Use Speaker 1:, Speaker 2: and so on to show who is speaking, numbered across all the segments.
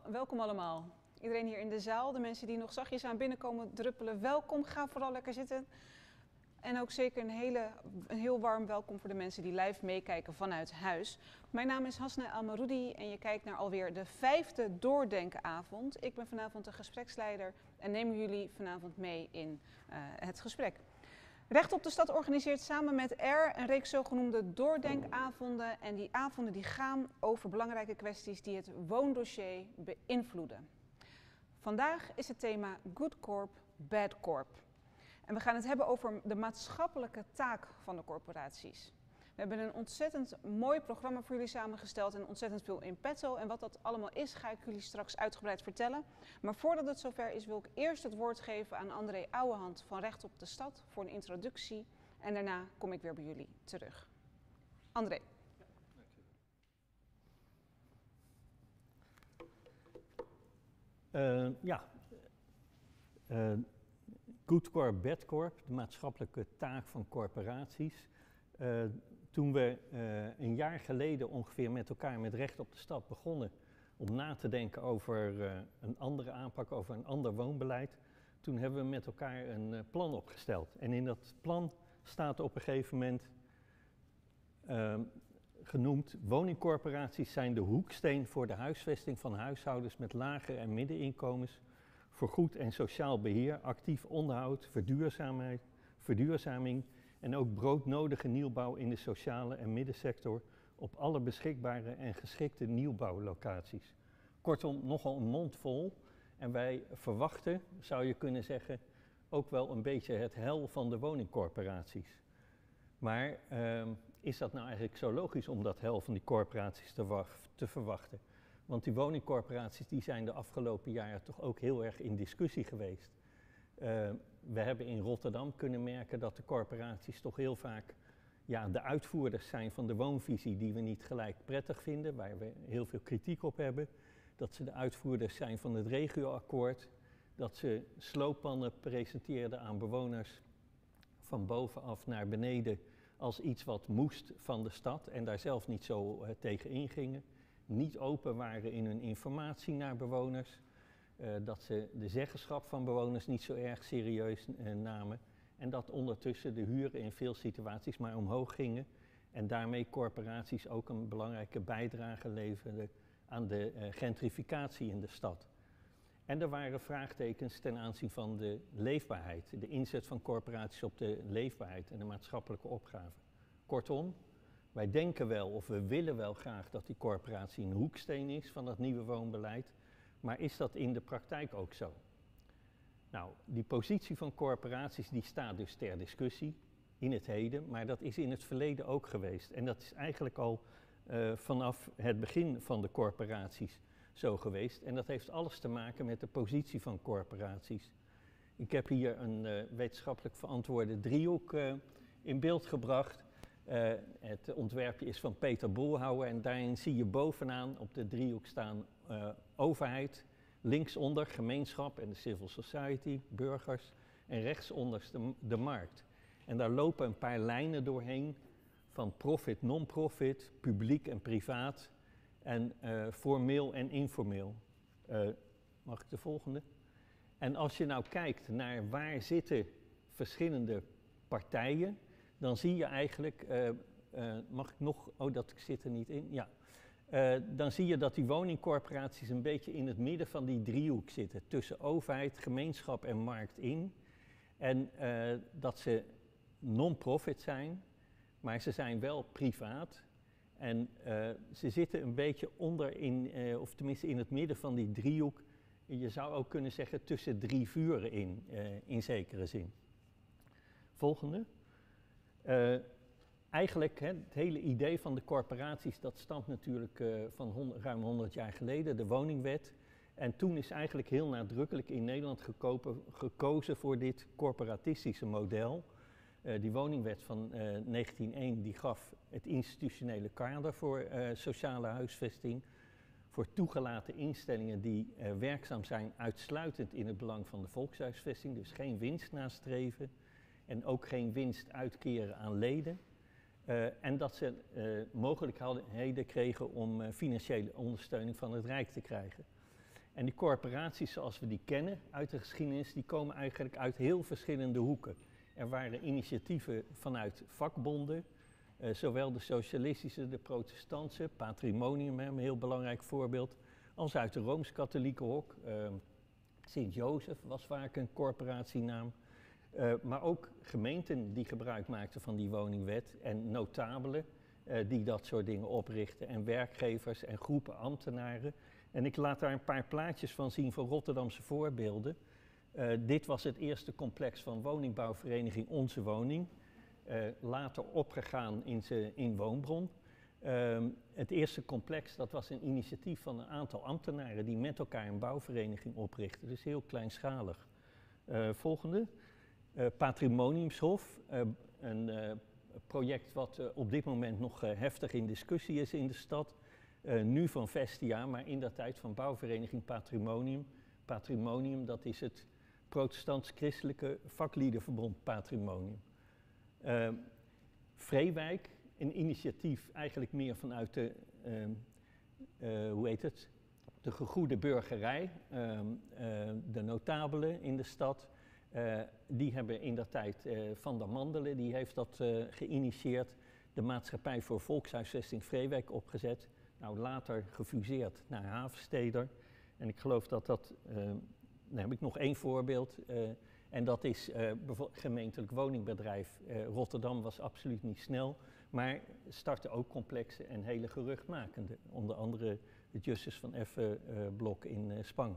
Speaker 1: welkom allemaal. Iedereen hier in de zaal, de mensen die nog zachtjes aan binnenkomen druppelen, welkom. Ga vooral lekker zitten. En ook zeker een heel warm welkom voor de mensen die live meekijken vanuit huis. Mijn naam is Hasna Almaroudi en je kijkt naar alweer de 5e doordenkenavond. Ik ben vanavond de gespreksleider en neem jullie vanavond mee in het gesprek. Recht op de Stad organiseert samen met R een reeks zogenoemde doordenkavonden. En die avonden die gaan over belangrijke kwesties die het woondossier beïnvloeden. Vandaag is het thema Good Corp, Bad Corp. En we gaan het hebben over de maatschappelijke taak van de corporaties. We hebben een ontzettend mooi programma voor jullie samengesteld en ontzettend veel in petto. En wat dat allemaal is, ga ik jullie straks uitgebreid vertellen. Maar voordat het zover is, wil ik eerst het woord geven aan André Ouwehand van Recht op de Stad voor een introductie. En daarna kom ik weer bij jullie terug. André.
Speaker 2: Good Corp, Bad Corp, de maatschappelijke taak van corporaties. Toen we een jaar geleden ongeveer met elkaar met Recht op de Stad begonnen om na te denken over een andere aanpak, over een ander woonbeleid, toen hebben we met elkaar een plan opgesteld. En in dat plan staat op een gegeven moment genoemd: woningcorporaties zijn de hoeksteen voor de huisvesting van huishoudens met lage en middeninkomens, voor goed en sociaal beheer, actief onderhoud, verduurzaming en ook broodnodige nieuwbouw in de sociale en middensector op alle beschikbare en geschikte nieuwbouwlocaties. Kortom, nogal een mond vol. En wij verwachten, zou je kunnen zeggen, ook wel een beetje het hel van de woningcorporaties. Maar is dat nou eigenlijk zo logisch om dat hel van die corporaties te verwachten? Want die woningcorporaties die zijn de afgelopen jaren toch ook heel erg in discussie geweest. We hebben in Rotterdam kunnen merken dat de corporaties toch heel vaak de uitvoerders zijn van de woonvisie die we niet gelijk prettig vinden, waar we heel veel kritiek op hebben. Dat ze de uitvoerders zijn van het regioakkoord, dat ze slooppannen presenteerden aan bewoners van bovenaf naar beneden als iets wat moest van de stad en daar zelf niet zo tegen ingingen. Niet open waren in hun informatie naar bewoners, dat ze de zeggenschap van bewoners niet zo erg serieus namen en dat ondertussen de huren in veel situaties maar omhoog gingen en daarmee corporaties ook een belangrijke bijdrage leverden aan de gentrificatie in de stad. En er waren vraagtekens ten aanzien van de leefbaarheid, de inzet van corporaties op de leefbaarheid en de maatschappelijke opgave. Kortom, wij denken wel of we willen wel graag dat die corporatie een hoeksteen is van dat nieuwe woonbeleid, maar is dat in de praktijk ook zo? Nou, die positie van corporaties die staat dus ter discussie in het heden, maar dat is in het verleden ook geweest. En dat is eigenlijk al vanaf het begin van de corporaties zo geweest. En dat heeft alles te maken met de positie van corporaties. Ik heb hier een wetenschappelijk verantwoorde driehoek in beeld gebracht. Het ontwerpje is van Peter Boelhouwer en daarin zie je bovenaan op de driehoek staan overheid, linksonder gemeenschap en de civil society, burgers en rechtsonder de markt. En daar lopen een paar lijnen doorheen van profit, non-profit, publiek en privaat en formeel en informeel. Mag ik de volgende? En als je nou kijkt naar waar zitten verschillende partijen, dan zie je eigenlijk, mag ik nog, dat zit er niet in, ja. Dan zie je dat die woningcorporaties een beetje in het midden van die driehoek zitten, tussen overheid, gemeenschap en markt in. En dat ze non-profit zijn, maar ze zijn wel privaat. En ze zitten een beetje onder of tenminste in het midden van die driehoek. Je zou ook kunnen zeggen tussen drie vuren in zekere zin. Volgende. Eigenlijk, het hele idee van de corporaties, dat stamt natuurlijk van ruim 100 jaar geleden, de woningwet. En toen is eigenlijk heel nadrukkelijk in Nederland gekozen voor dit corporatistische model. Die woningwet van 1901 die gaf het institutionele kader voor sociale huisvesting. Voor toegelaten instellingen die werkzaam zijn uitsluitend in het belang van de volkshuisvesting. Dus geen winst nastreven en ook geen winst uitkeren aan leden. En dat ze mogelijkheden kregen om financiële ondersteuning van het Rijk te krijgen. En die corporaties zoals we die kennen uit de geschiedenis, die komen eigenlijk uit heel verschillende hoeken. Er waren initiatieven vanuit vakbonden, zowel de socialistische, de protestantse, Patrimonium, een heel belangrijk voorbeeld, als uit de Rooms-Katholieke hoek. Sint-Jozef was vaak een corporatienaam. Maar ook gemeenten die gebruik maakten van die woningwet en notabelen die dat soort dingen oprichten en werkgevers en groepen ambtenaren. En ik laat daar een paar plaatjes van zien van Rotterdamse voorbeelden. Dit was het eerste complex van woningbouwvereniging Onze Woning. Later opgegaan in Woonbron. Het eerste complex, dat was een initiatief van een aantal ambtenaren die met elkaar een bouwvereniging oprichten. Dus heel kleinschalig. Volgende. Patrimoniumshof. Een project wat op dit moment nog heftig in discussie is in de stad. Nu van Vestia, maar in dat tijd van bouwvereniging Patrimonium. Patrimonium, dat is het protestants-christelijke vakliedenverbond Patrimonium. Vreewijk, een initiatief eigenlijk meer vanuit de, de gegoede burgerij, de notabelen in de stad. Die hebben in dat tijd Van der Mandelen, die heeft dat geïnitieerd, de Maatschappij voor Volkshuisvesting Vreewijk opgezet. Nou, later gefuseerd naar Havensteder. En ik geloof dat dan heb ik nog één voorbeeld. En dat is gemeentelijk woningbedrijf. Rotterdam was absoluut niet snel, maar startte ook complexen en hele geruchtmakende. Onder andere het Justus van Effe blok in Spang.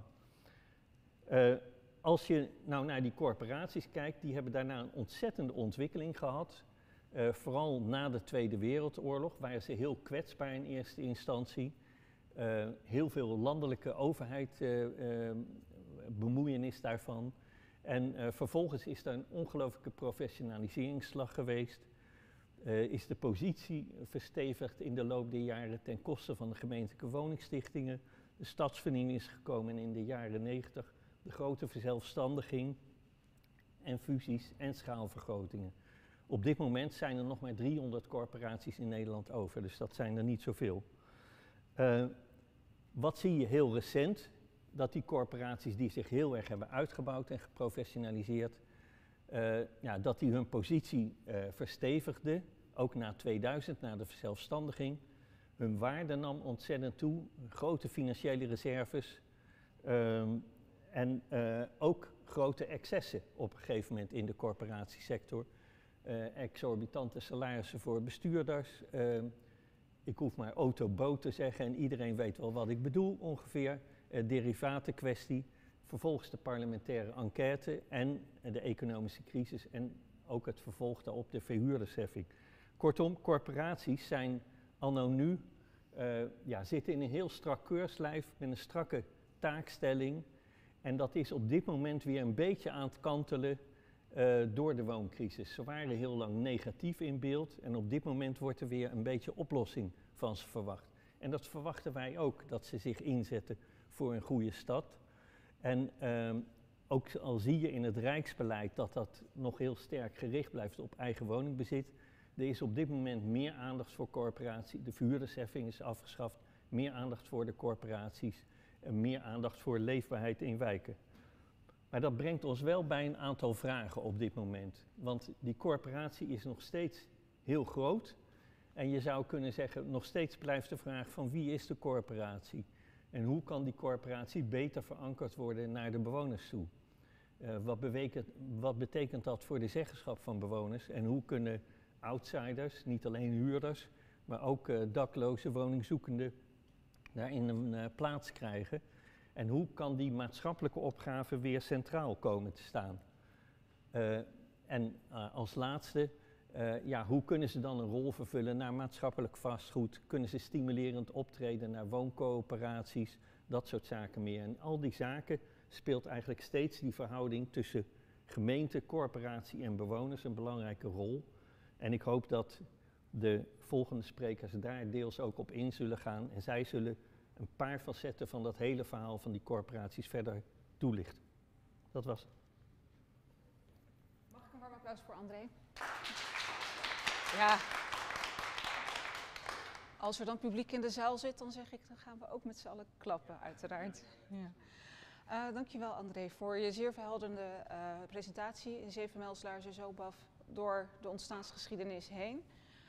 Speaker 2: Als je nou naar die corporaties kijkt, die hebben daarna een ontzettende ontwikkeling gehad. Vooral na de Tweede Wereldoorlog waren ze heel kwetsbaar in eerste instantie. Heel veel landelijke overheid bemoeienis daarvan. En vervolgens is er een ongelooflijke professionaliseringsslag geweest. Is de positie verstevigd in de loop der jaren ten koste van de gemeentelijke woningstichtingen. De stadsvernieuwing is gekomen in de jaren 90. De grote verzelfstandiging en fusies en schaalvergrotingen. Op dit moment zijn er nog maar 300 corporaties in Nederland over, dus dat zijn er niet zoveel. Wat zie je heel recent? Dat die corporaties die zich heel erg hebben uitgebouwd en geprofessionaliseerd, dat die hun positie verstevigden, ook na 2000, na de verzelfstandiging. Hun waarde nam ontzettend toe, grote financiële reserves en ook grote excessen op een gegeven moment in de corporatiesector. Exorbitante salarissen voor bestuurders. Ik hoef maar autoboot te zeggen en iedereen weet wel wat ik bedoel ongeveer. Derivatenkwestie, vervolgens de parlementaire enquête en de economische crisis en ook het vervolg daarop de verhuurdersheffing. Kortom, corporaties zijn anno nu, zitten in een heel strak keurslijf met een strakke taakstelling. En dat is op dit moment weer een beetje aan het kantelen door de wooncrisis. Ze waren heel lang negatief in beeld en op dit moment wordt er weer een beetje oplossing van ze verwacht. En dat verwachten wij ook, dat ze zich inzetten voor een goede stad. En ook al zie je in het Rijksbeleid dat dat nog heel sterk gericht blijft op eigen woningbezit. Er is op dit moment meer aandacht voor corporaties. De verhuurdersheffing is afgeschaft. Meer aandacht voor de corporaties. En meer aandacht voor leefbaarheid in wijken. Maar dat brengt ons wel bij een aantal vragen op dit moment. Want die corporatie is nog steeds heel groot. En je zou kunnen zeggen, nog steeds blijft de vraag van wie is de corporatie? En hoe kan die corporatie beter verankerd worden naar de bewoners toe? Wat betekent dat voor de zeggenschap van bewoners? En hoe kunnen outsiders, niet alleen huurders, maar ook dakloze woningzoekenden daarin een plaats krijgen? En hoe kan die maatschappelijke opgave weer centraal komen te staan? Als laatste, hoe kunnen ze dan een rol vervullen naar maatschappelijk vastgoed? Kunnen ze stimulerend optreden naar wooncoöperaties? Dat soort zaken meer. En al die zaken speelt eigenlijk steeds die verhouding tussen gemeente, corporatie en bewoners een belangrijke rol. En ik hoop dat de volgende sprekers daar deels ook op in zullen gaan. En zij zullen een paar facetten van dat hele verhaal van die corporaties verder toelichten. Dat was het.
Speaker 1: Mag ik een warm applaus voor André? Ja. Als er dan publiek in de zaal zit, dan zeg ik, dan gaan we ook met z'n allen klappen, uiteraard. Ja. Dankjewel André voor je zeer verhelderende presentatie in 7 mijlslaarzen zo baf door de ontstaansgeschiedenis heen.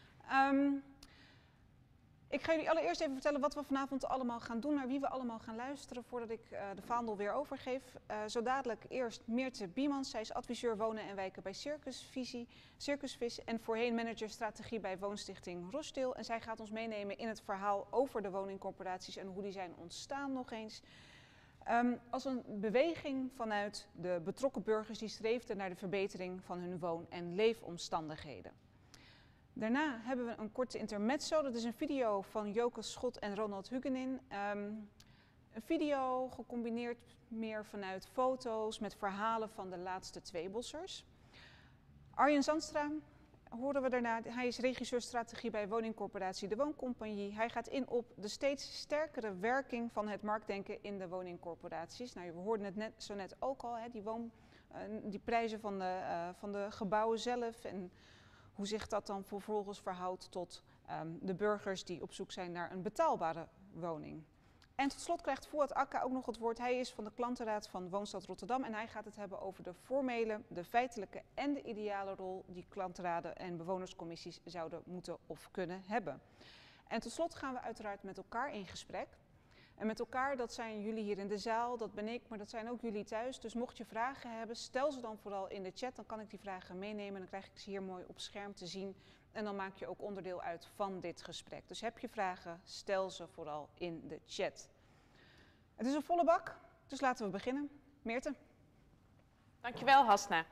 Speaker 1: Ik ga jullie allereerst even vertellen wat we vanavond allemaal gaan doen, naar wie we allemaal gaan luisteren voordat ik de vaandel weer overgeef. Zo dadelijk eerst Meerte Biemans, zij is adviseur wonen en wijken bij Circusvis en voorheen manager strategie bij woonstichting Rochdale. En zij gaat ons meenemen in het verhaal over de woningcorporaties en hoe die zijn ontstaan nog eens. Als een beweging vanuit de betrokken burgers die streefden naar de verbetering van hun woon- en leefomstandigheden. Daarna hebben we een korte intermezzo, dat is een video van Joke Schot en Ronald Hugenin. Een video gecombineerd meer vanuit foto's met verhalen van de laatste tweebossers. Arjen Zandstra horen we daarna, hij is regisseur strategie bij woningcorporatie De Wooncompagnie. Hij gaat in op de steeds sterkere werking van het marktdenken in de woningcorporaties. Nou, we hoorden het zo net ook al, hè, die prijzen van de gebouwen zelf en hoe zich dat dan vervolgens verhoudt tot de burgers die op zoek zijn naar een betaalbare woning. En tot slot krijgt Fouad Akka ook nog het woord. Hij is van de klantenraad van Woonstad Rotterdam en hij gaat het hebben over de formele, de feitelijke en de ideale rol die klantenraden en bewonerscommissies zouden moeten of kunnen hebben. En tot slot gaan we uiteraard met elkaar in gesprek. En met elkaar, dat zijn jullie hier in de zaal, dat ben ik, maar dat zijn ook jullie thuis. Dus mocht je vragen hebben, stel ze dan vooral in de chat. Dan kan ik die vragen meenemen en dan krijg ik ze hier mooi op scherm te zien. En dan maak je ook onderdeel uit van dit gesprek. Dus heb je vragen, stel ze vooral in de chat. Het is een volle bak, dus laten we beginnen. Meerte.
Speaker 3: Dankjewel, Hasna.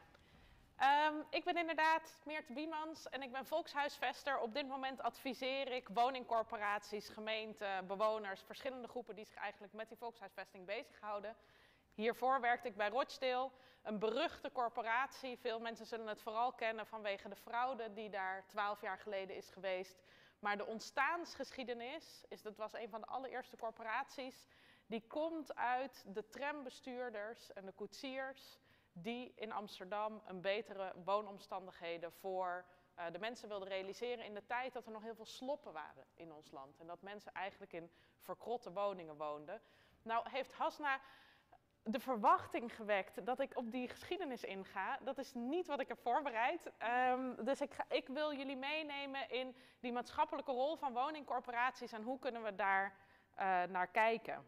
Speaker 3: Ik ben inderdaad Meerte Biemans en ik ben volkshuisvester. Op dit moment adviseer ik woningcorporaties, gemeenten, bewoners, verschillende groepen die zich eigenlijk met die volkshuisvesting bezighouden. Hiervoor werkte ik bij Rochdale, een beruchte corporatie. Veel mensen zullen het vooral kennen vanwege de fraude die daar 12 jaar geleden is geweest. Maar de ontstaansgeschiedenis, dat was een van de allereerste corporaties, die komt uit de trambestuurders en de koetsiers die in Amsterdam een betere woonomstandigheden voor de mensen wilden realiseren in de tijd dat er nog heel veel sloppen waren in ons land. En dat mensen eigenlijk in verkrotte woningen woonden. Nou heeft Hasna de verwachting gewekt dat ik op die geschiedenis inga. Dat is niet wat ik heb voorbereid. Dus ik wil jullie meenemen in die maatschappelijke rol van woningcorporaties en hoe kunnen we daar naar kijken.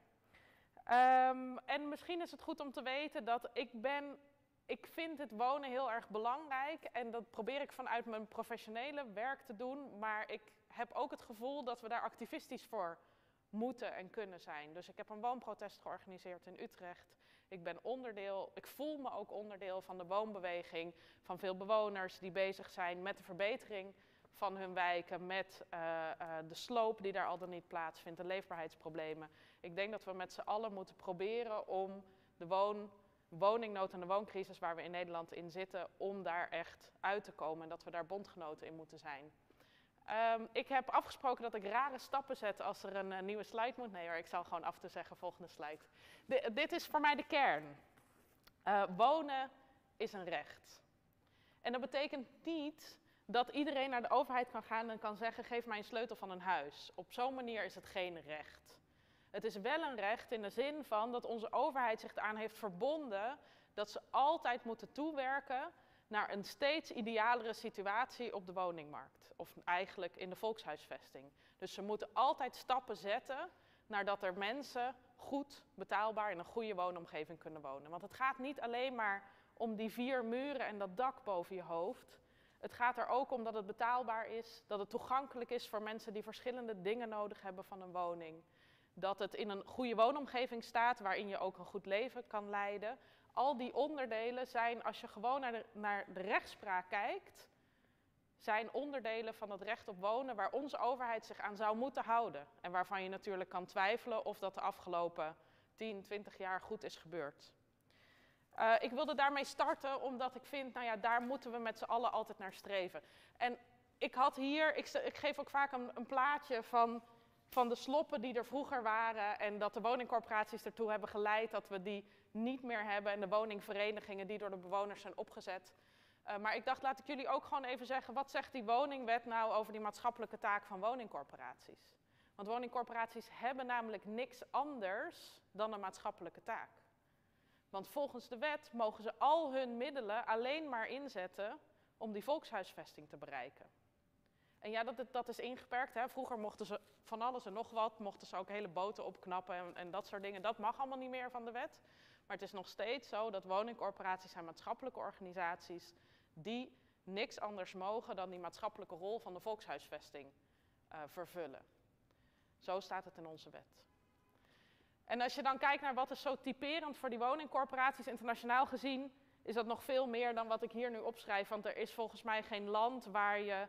Speaker 3: En misschien is het goed om te weten dat ik vind het wonen heel erg belangrijk en dat probeer ik vanuit mijn professionele werk te doen, maar ik heb ook het gevoel dat we daar activistisch voor moeten en kunnen zijn. Dus ik heb een woonprotest georganiseerd in Utrecht. Ik voel me ook onderdeel van de woonbeweging van veel bewoners die bezig zijn met de verbetering van hun wijken, met de sloop die daar al dan niet plaatsvindt, de leefbaarheidsproblemen. Ik denk dat we met z'n allen moeten proberen om de woningnood en de wooncrisis waar we in Nederland in zitten, om daar echt uit te komen en dat we daar bondgenoten in moeten zijn. Ik heb afgesproken dat ik rare stappen zet als er een nieuwe slide moet. Nee hoor, ik zal gewoon af te zeggen, volgende slide. Dit is voor mij de kern. Wonen is een recht. En dat betekent niet dat iedereen naar de overheid kan gaan en kan zeggen, geef mij een sleutel van een huis. Op zo'n manier is het geen recht. Het is wel een recht in de zin van dat onze overheid zich eraan heeft verbonden dat ze altijd moeten toewerken naar een steeds idealere situatie op de woningmarkt. Of eigenlijk in de volkshuisvesting. Dus ze moeten altijd stappen zetten naar dat er mensen goed, betaalbaar in een goede woonomgeving kunnen wonen. Want het gaat niet alleen maar om die 4 muren en dat dak boven je hoofd. Het gaat er ook om dat het betaalbaar is, dat het toegankelijk is voor mensen die verschillende dingen nodig hebben van een woning. Dat het in een goede woonomgeving staat waarin je ook een goed leven kan leiden. Al die onderdelen zijn, als je gewoon naar de rechtspraak kijkt, zijn onderdelen van het recht op wonen waar onze overheid zich aan zou moeten houden. En waarvan je natuurlijk kan twijfelen of dat de afgelopen 10, 20 jaar goed is gebeurd. Ik wilde daarmee starten omdat ik vind, nou ja, daar moeten we met z'n allen altijd naar streven. En ik geef ook vaak een plaatje van de sloppen die er vroeger waren en dat de woningcorporaties ertoe hebben geleid dat we die niet meer hebben en de woningverenigingen die door de bewoners zijn opgezet. Maar ik dacht, laat ik jullie ook gewoon even zeggen, wat zegt die woningwet nou over die maatschappelijke taak van woningcorporaties? Want woningcorporaties hebben namelijk niks anders dan een maatschappelijke taak. Want volgens de wet mogen ze al hun middelen alleen maar inzetten om die volkshuisvesting te bereiken. En ja, dat is ingeperkt. Hè. Vroeger mochten ze van alles en nog wat, mochten ze ook hele boten opknappen en dat soort dingen. Dat mag allemaal niet meer van de wet. Maar het is nog steeds zo dat woningcorporaties zijn maatschappelijke organisaties die niks anders mogen dan die maatschappelijke rol van de volkshuisvesting vervullen. Zo staat het in onze wet. En als je dan kijkt naar wat is zo typerend voor die woningcorporaties internationaal gezien, is dat nog veel meer dan wat ik hier nu opschrijf. Want er is volgens mij geen land waar je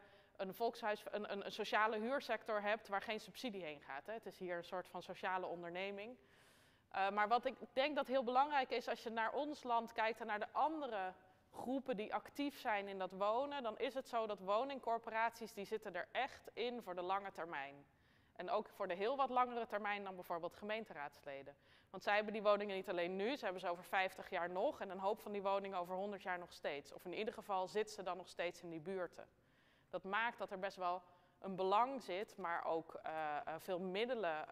Speaker 3: een sociale huursector hebt waar geen subsidie heen gaat. Hè. Het is hier een soort van sociale onderneming. Maar wat ik denk dat heel belangrijk is als je naar ons land kijkt en naar de andere groepen die actief zijn in dat wonen, dan is het zo dat woningcorporaties die zitten er echt in voor de lange termijn. En ook voor de heel wat langere termijn dan bijvoorbeeld gemeenteraadsleden. Want zij hebben die woningen niet alleen nu, ze hebben ze over 50 jaar nog en een hoop van die woningen over 100 jaar nog steeds. Of in ieder geval zitten ze dan nog steeds in die buurten. Dat maakt dat er best wel een belang zit, maar ook veel middelen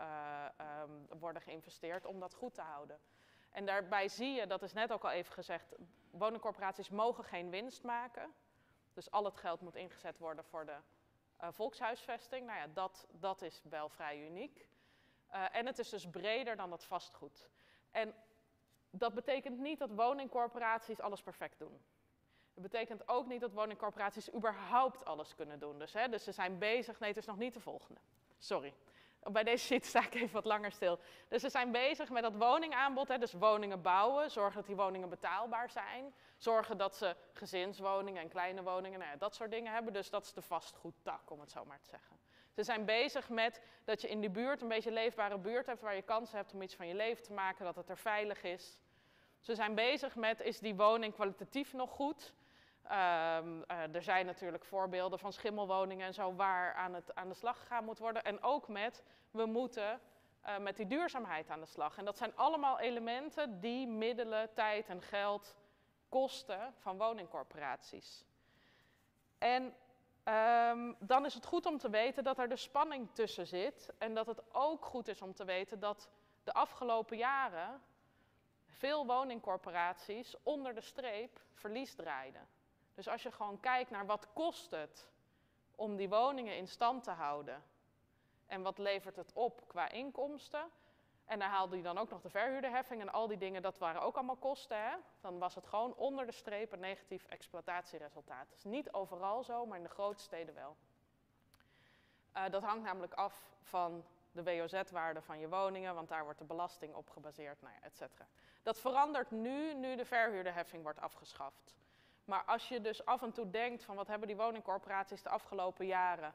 Speaker 3: worden geïnvesteerd om dat goed te houden. En daarbij zie je, dat is net ook al even gezegd, woningcorporaties mogen geen winst maken. Dus al het geld moet ingezet worden voor de volkshuisvesting. Nou ja, dat is wel vrij uniek. En het is dus breder dan dat vastgoed. En dat betekent niet dat woningcorporaties alles perfect doen. Dat betekent ook niet dat woningcorporaties überhaupt alles kunnen doen. Dus ze zijn bezig, nee, het is nog niet de volgende. Sorry. Bij deze sheet sta ik even wat langer stil. Dus ze zijn bezig met dat woningaanbod, dus woningen bouwen, zorgen dat die woningen betaalbaar zijn. Zorgen dat ze gezinswoningen en kleine woningen, nou ja, dat soort dingen hebben. Dus dat is de vastgoedtak, om het zo maar te zeggen. Ze zijn bezig met dat je in die buurt een beetje een leefbare buurt hebt, waar je kansen hebt om iets van je leven te maken, dat het er veilig is. Ze zijn bezig met, is die woning kwalitatief nog goed? Er zijn natuurlijk voorbeelden van schimmelwoningen en zo waar aan de slag gegaan moet worden. En ook we moeten met die duurzaamheid aan de slag. En dat zijn allemaal elementen die middelen, tijd en geld kosten van woningcorporaties. En dan is het goed om te weten dat er de spanning tussen zit. En dat het ook goed is om te weten dat de afgelopen jaren veel woningcorporaties onder de streep verlies draaiden. Dus als je gewoon kijkt naar wat kost het om die woningen in stand te houden en wat levert het op qua inkomsten, en daar haalde je dan ook nog de verhuurderheffing en al die dingen, dat waren ook allemaal kosten, hè? Dan was het gewoon onder de streep een negatief exploitatieresultaat. Dat is niet overal zo, maar in de grote steden wel. Dat hangt namelijk af van de WOZ-waarde van je woningen, want daar wordt de belasting op gebaseerd, nou ja, et cetera. Dat verandert nu de verhuurderheffing wordt afgeschaft. Maar als je dus af en toe denkt van wat hebben die woningcorporaties de afgelopen jaren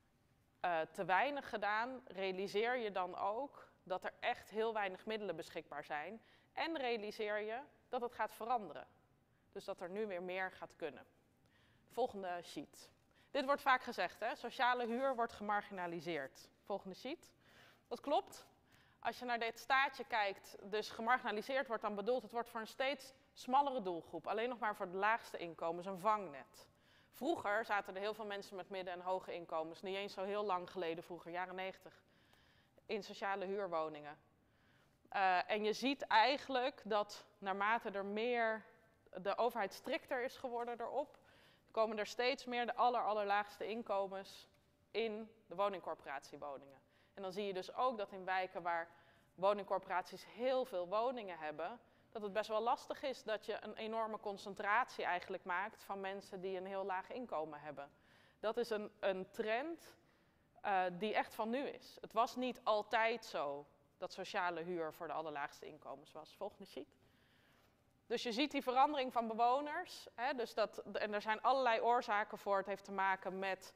Speaker 3: te weinig gedaan, realiseer je dan ook dat er echt heel weinig middelen beschikbaar zijn. En realiseer je dat het gaat veranderen. Dus dat er nu weer meer gaat kunnen. Volgende sheet. Dit wordt vaak gezegd, hè? Sociale huur wordt gemarginaliseerd. Volgende sheet. Dat klopt. Als je naar dit staartje kijkt, dus gemarginaliseerd wordt dan bedoeld, het wordt voor een steeds smallere doelgroep. Alleen nog maar voor de laagste inkomens, een vangnet. Vroeger zaten er heel veel mensen met midden- en hoge inkomens, niet eens zo heel lang geleden, vroeger, jaren 90, in sociale huurwoningen. En je ziet eigenlijk dat naarmate er meer de overheid strikter is geworden erop, komen er steeds meer de allerlaagste inkomens in de woningcorporatiewoningen. En dan zie je dus ook dat in wijken waar woningcorporaties heel veel woningen hebben, dat het best wel lastig is dat je een enorme concentratie eigenlijk maakt van mensen die een heel laag inkomen hebben. Dat is een trend die echt van nu is. Het was niet altijd zo dat sociale huur voor de allerlaagste inkomens was. Volgende sheet. Dus je ziet die verandering van bewoners. Hè, dus en er zijn allerlei oorzaken voor. Het heeft te maken met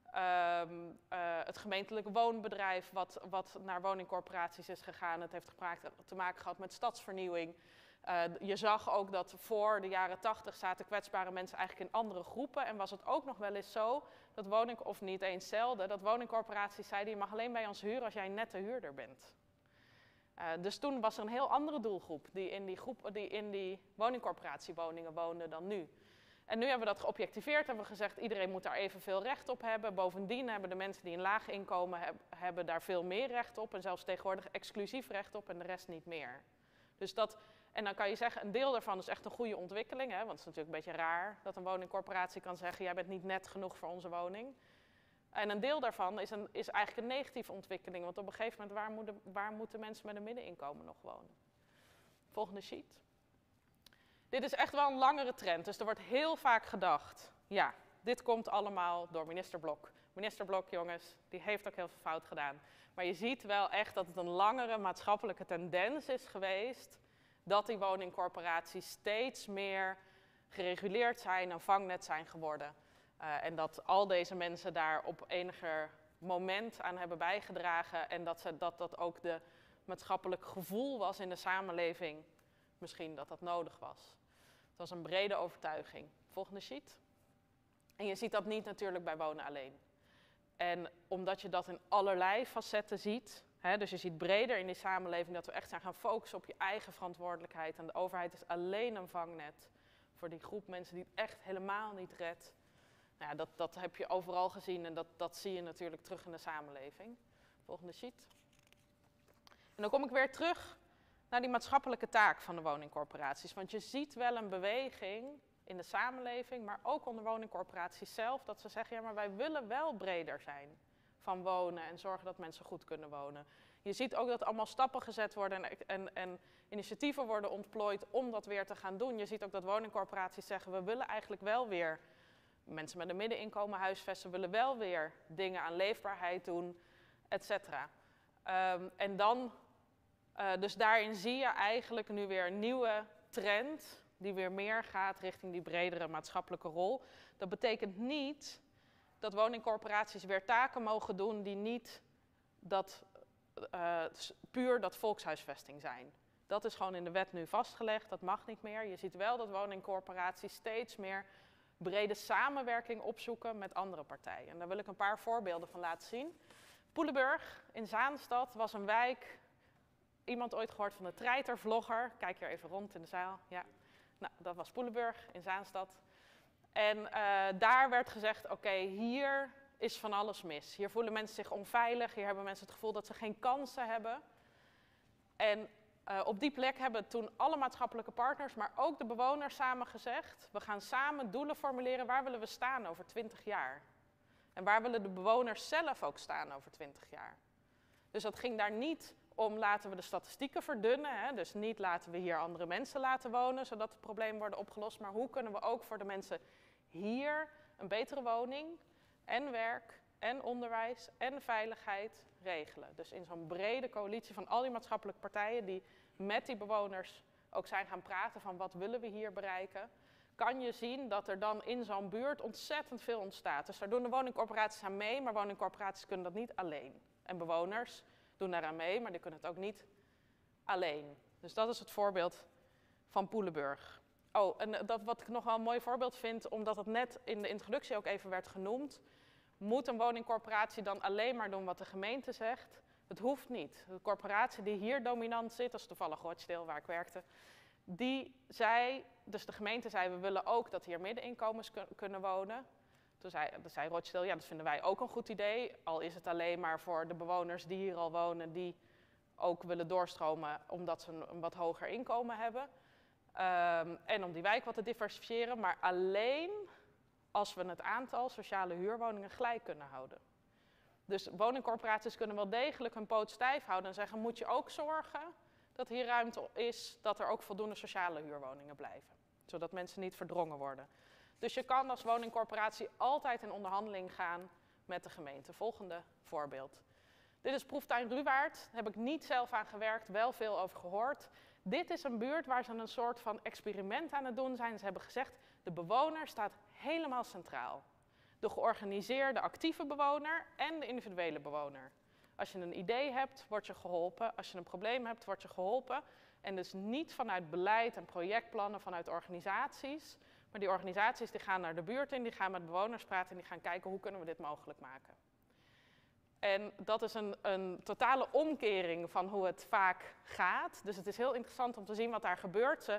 Speaker 3: het gemeentelijk woonbedrijf wat naar woningcorporaties is gegaan. Het heeft te maken gehad met stadsvernieuwing. Je zag ook dat voor de jaren 80 zaten kwetsbare mensen eigenlijk in andere groepen. En was het ook nog wel eens zo, of niet eens zelden, dat woningcorporaties zeiden je mag alleen bij ons huren als jij een nette huurder bent. Dus toen was er een heel andere doelgroep die in die woningcorporatiewoningen woonde dan nu. En nu hebben we dat geobjectiveerd, hebben we gezegd iedereen moet daar evenveel recht op hebben. Bovendien hebben de mensen die een laag inkomen hebben daar veel meer recht op en zelfs tegenwoordig exclusief recht op en de rest niet meer. Dus en dan kan je zeggen, een deel daarvan is echt een goede ontwikkeling, hè, want het is natuurlijk een beetje raar dat een woningcorporatie kan zeggen, jij bent niet net genoeg voor onze woning. En een deel daarvan is eigenlijk een negatieve ontwikkeling, want op een gegeven moment waar moeten mensen met een middeninkomen nog wonen? Volgende sheet. Dit is echt wel een langere trend, dus er wordt heel vaak gedacht, ja, dit komt allemaal door minister Blok. Minister Blok, jongens, die heeft ook heel veel fout gedaan. Maar je ziet wel echt dat het een langere maatschappelijke tendens is geweest dat die woningcorporaties steeds meer gereguleerd zijn, een vangnet zijn geworden. En dat al deze mensen daar op enige moment aan hebben bijgedragen en dat ook de maatschappelijk gevoel was in de samenleving, misschien dat nodig was. Het was een brede overtuiging. Volgende sheet. En je ziet dat niet natuurlijk bij wonen alleen. En omdat je dat in allerlei facetten ziet, dus je ziet breder in die samenleving dat we echt zijn gaan focussen op je eigen verantwoordelijkheid. En de overheid is alleen een vangnet voor die groep mensen die het echt helemaal niet redt. Nou ja, dat heb je overal gezien en dat zie je natuurlijk terug in de samenleving. Volgende sheet. En dan kom ik weer terug naar die maatschappelijke taak van de woningcorporaties. Want je ziet wel een beweging in de samenleving, maar ook onder woningcorporaties zelf, dat ze zeggen, ja, maar wij willen wel breder zijn van wonen en zorgen dat mensen goed kunnen wonen. Je ziet ook dat allemaal stappen gezet worden en initiatieven worden ontplooid om dat weer te gaan doen. Je ziet ook dat woningcorporaties zeggen, we willen eigenlijk wel weer mensen met een middeninkomen huisvesten, willen wel weer dingen aan leefbaarheid doen, et cetera. Dus daarin zie je eigenlijk nu weer een nieuwe trend die weer meer gaat richting die bredere maatschappelijke rol. Dat betekent niet dat woningcorporaties weer taken mogen doen die niet puur dat volkshuisvesting zijn. Dat is gewoon in de wet nu vastgelegd, dat mag niet meer. Je ziet wel dat woningcorporaties steeds meer brede samenwerking opzoeken met andere partijen. En daar wil ik een paar voorbeelden van laten zien. Poelenburg in Zaanstad was een wijk. Iemand ooit gehoord van de treitervlogger? Kijk hier even rond in de zaal. Ja. Nou, dat was Poelenburg in Zaanstad. En daar werd gezegd, oké, hier is van alles mis. Hier voelen mensen zich onveilig, hier hebben mensen het gevoel dat ze geen kansen hebben. En op die plek hebben toen alle maatschappelijke partners, maar ook de bewoners samen gezegd, we gaan samen doelen formuleren, waar willen we staan over 20 jaar? En waar willen de bewoners zelf ook staan over 20 jaar? Dus dat ging daar niet om laten we de statistieken verdunnen, hè? Dus niet laten we hier andere mensen laten wonen, zodat de problemen worden opgelost, maar hoe kunnen we ook voor de mensen hier een betere woning en werk en onderwijs en veiligheid regelen. Dus in zo'n brede coalitie van al die maatschappelijke partijen die met die bewoners ook zijn gaan praten van wat willen we hier bereiken, kan je zien dat er dan in zo'n buurt ontzettend veel ontstaat. Dus daar doen de woningcorporaties aan mee, maar woningcorporaties kunnen dat niet alleen. En bewoners doen daaraan mee, maar die kunnen het ook niet alleen. Dus dat is het voorbeeld van Poelenburg. Oh, en wat ik nog wel een mooi voorbeeld vind, omdat het net in de introductie ook even werd genoemd, moet een woningcorporatie dan alleen maar doen wat de gemeente zegt? Het hoeft niet. De corporatie die hier dominant zit, dat is toevallig Rochdale waar ik werkte, dus de gemeente zei, we willen ook dat hier middeninkomens kunnen wonen. Toen zei Rochdale, ja, dat vinden wij ook een goed idee, al is het alleen maar voor de bewoners die hier al wonen, die ook willen doorstromen omdat ze een wat hoger inkomen hebben. En om die wijk wat te diversifiëren, maar alleen als we het aantal sociale huurwoningen gelijk kunnen houden. Dus woningcorporaties kunnen wel degelijk hun poot stijf houden en zeggen, moet je ook zorgen dat hier ruimte is, dat er ook voldoende sociale huurwoningen blijven. Zodat mensen niet verdrongen worden. Dus je kan als woningcorporatie altijd in onderhandeling gaan met de gemeente. Volgende voorbeeld. Dit is Proeftuin Ruwaard. Daar heb ik niet zelf aan gewerkt, wel veel over gehoord. Dit is een buurt waar ze een soort van experiment aan het doen zijn. Ze hebben gezegd, de bewoner staat helemaal centraal. De georganiseerde actieve bewoner en de individuele bewoner. Als je een idee hebt, word je geholpen. Als je een probleem hebt, word je geholpen. En dus niet vanuit beleid en projectplannen vanuit organisaties. Maar die organisaties die gaan naar de buurt in, die gaan met bewoners praten en die gaan kijken hoe kunnen we dit mogelijk maken. En dat is een totale omkering van hoe het vaak gaat. Dus het is heel interessant om te zien wat daar gebeurt. Ze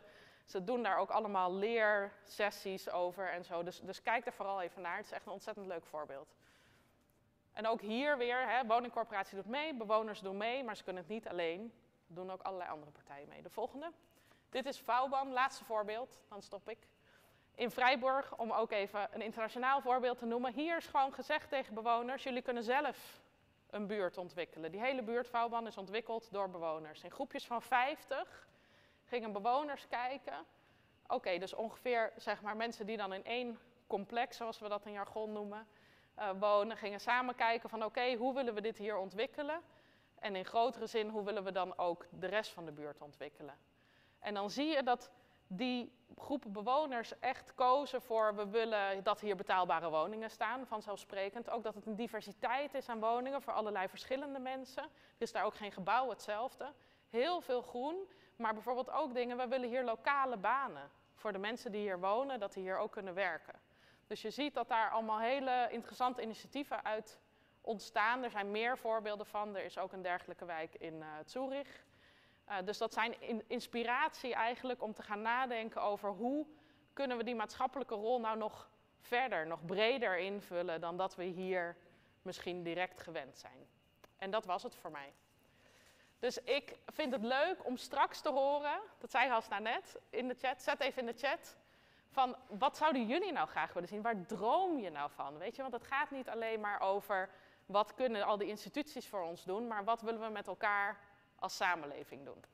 Speaker 3: Ze doen daar ook allemaal leersessies over en zo. Dus kijk er vooral even naar. Het is echt een ontzettend leuk voorbeeld. En ook hier weer, woningcorporatie doet mee, bewoners doen mee, maar ze kunnen het niet alleen. Er doen ook allerlei andere partijen mee. De volgende. Dit is Vouwban, laatste voorbeeld, dan stop ik. In Vrijburg, om ook even een internationaal voorbeeld te noemen. Hier is gewoon gezegd tegen bewoners, jullie kunnen zelf een buurt ontwikkelen. Die hele buurt Vouwban is ontwikkeld door bewoners. In groepjes van 50 gingen bewoners kijken. Oké, dus ongeveer zeg maar, mensen die dan in één complex, zoals we dat in jargon noemen, wonen, gingen samen kijken van oké, hoe willen we dit hier ontwikkelen? En in grotere zin, hoe willen we dan ook de rest van de buurt ontwikkelen? En dan zie je dat die groepen bewoners echt kozen voor, we willen dat hier betaalbare woningen staan, vanzelfsprekend. Ook dat het een diversiteit is aan woningen voor allerlei verschillende mensen. Er is daar ook geen gebouw hetzelfde. Heel veel groen, maar bijvoorbeeld ook dingen, we willen hier lokale banen voor de mensen die hier wonen, dat die hier ook kunnen werken. Dus je ziet dat daar allemaal hele interessante initiatieven uit ontstaan. Er zijn meer voorbeelden van. Er is ook een dergelijke wijk in Zurich. Dus dat zijn inspiratie eigenlijk om te gaan nadenken over hoe kunnen we die maatschappelijke rol nou nog verder, nog breder invullen dan dat we hier misschien direct gewend zijn. En dat was het voor mij. Dus ik vind het leuk om straks te horen, dat zei Hasna net in de chat, zet even in de chat, van wat zouden jullie nou graag willen zien? Waar droom je nou van? Weet je, want het gaat niet alleen maar over wat kunnen al die instituties voor ons doen, maar wat willen we met elkaar als samenleving doen?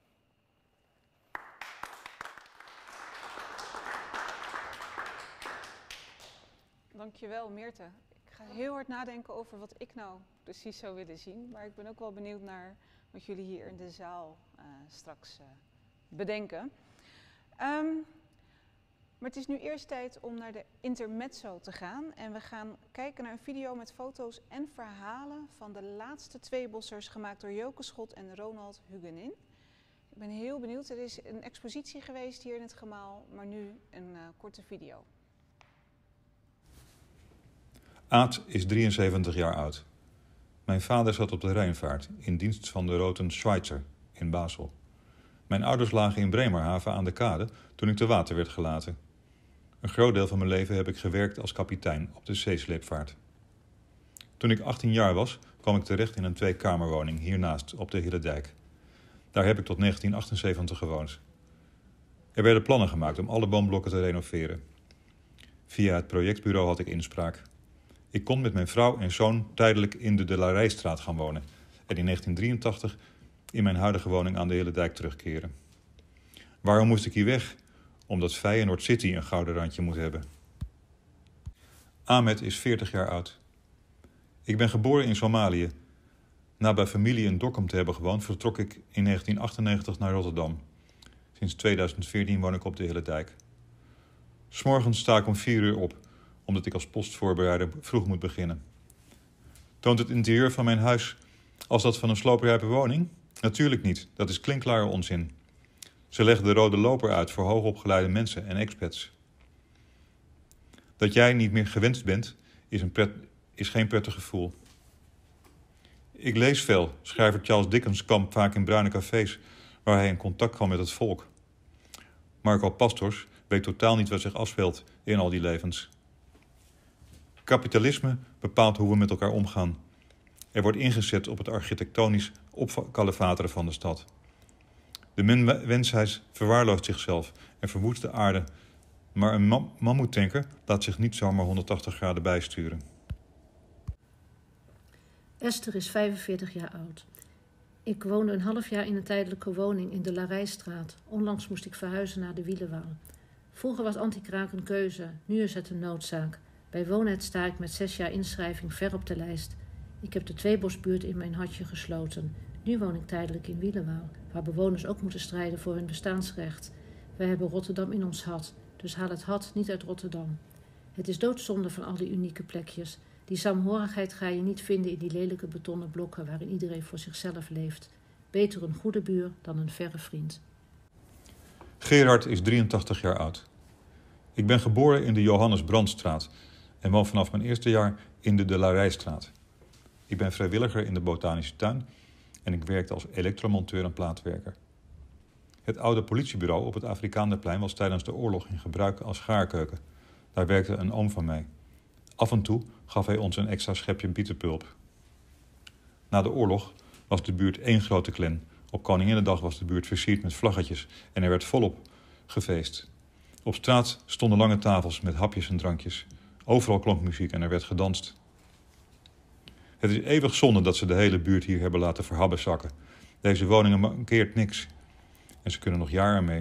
Speaker 1: Dankjewel, Meerte. Ik ga heel hard nadenken over wat ik nou precies zou willen zien. Maar ik ben ook wel benieuwd naar wat jullie hier in de zaal straks bedenken. Maar het is nu eerst tijd om naar de intermezzo te gaan. En we gaan kijken naar een video met foto's en verhalen van de laatste twee bossers, gemaakt door Joke Schot en Ronald Hugenin. Ik ben heel benieuwd. Er is een expositie geweest hier in het gemaal, maar nu een korte video.
Speaker 4: Aad is 73 jaar oud. Mijn vader zat op de Rijnvaart in dienst van de Roten Schweizer in Basel. Mijn ouders lagen in Bremerhaven aan de kade toen ik te water werd gelaten. Een groot deel van mijn leven heb ik gewerkt als kapitein op de zeesleepvaart. Toen ik 18 jaar was, kwam ik terecht in een 2-kamerwoning hiernaast op de Hillendijk. Daar heb ik tot 1978 gewoond. Er werden plannen gemaakt om alle woonblokken te renoveren. Via het projectbureau had ik inspraak. Ik kon met mijn vrouw en zoon tijdelijk in de Delarijstraat gaan wonen en in 1983 in mijn huidige woning aan de Hillendijk terugkeren. Waarom moest ik hier weg? Omdat Feyenoord City een gouden randje moet hebben. Ahmed is 40 jaar oud. Ik ben geboren in Somalië. Na bij familie in Dokkum te hebben gewoond, vertrok ik in 1998 naar Rotterdam. Sinds 2014 woon ik op de Hillendijk. 'S Morgens sta ik om 4 uur op, omdat ik als postvoorbereider vroeg moet beginnen. Toont het interieur van mijn huis als dat van een slooprijpe woning? Natuurlijk niet, dat is klinkklare onzin. Ze leggen de rode loper uit voor hoogopgeleide mensen en expats. Dat jij niet meer gewenst bent, is geen prettig gevoel. Ik lees veel. Schrijver Charles Dickens kwam vaak in bruine cafés waar hij in contact kwam met het volk. Marco Pastors weet totaal niet wat zich afspeelt in al die levens. Kapitalisme bepaalt hoe we met elkaar omgaan. Er wordt ingezet op het architectonisch opkalevateren van de stad. De mensheid verwaarloost zichzelf en verwoest de aarde. Maar een mammoetanker laat zich niet zomaar 180 graden bijsturen.
Speaker 5: Esther is 45 jaar oud. Ik woonde een half jaar in een tijdelijke woning in de Larijstraat. Onlangs moest ik verhuizen naar de Wielenwaal. Vroeger was antikraak een keuze, nu is het een noodzaak. Bij Woonnet sta ik met 6 jaar inschrijving ver op de lijst. Ik heb de Tweebosbuurt in mijn hartje gesloten. Nu woon ik tijdelijk in Wielenwaal, waar bewoners ook moeten strijden voor hun bestaansrecht. Wij hebben Rotterdam in ons had, dus haal het had niet uit Rotterdam. Het is doodzonde van al die unieke plekjes. Die saamhorigheid ga je niet vinden in die lelijke betonnen blokken waarin iedereen voor zichzelf leeft. Beter een goede buur dan een verre vriend.
Speaker 4: Gerard is 83 jaar oud. Ik ben geboren in de Johannes Brandstraat en woon vanaf mijn eerste jaar in de Delarijstraat. Ik ben vrijwilliger in de botanische tuin en ik werkte als elektromonteur en plaatwerker. Het oude politiebureau op het Afrikaanderplein was tijdens de oorlog in gebruik als gaarkeuken. Daar werkte een oom van mij. Af en toe gaf hij ons een extra schepje bietenpulp. Na de oorlog was de buurt één grote clan. Op Koninginnedag was de buurt versierd met vlaggetjes en er werd volop gefeest. Op straat stonden lange tafels met hapjes en drankjes. Overal klonk muziek en er werd gedanst. Het is eeuwig zonde dat ze de hele buurt hier hebben laten verhabbezakken. Deze woningen mankeert niks. En ze kunnen nog jaren mee.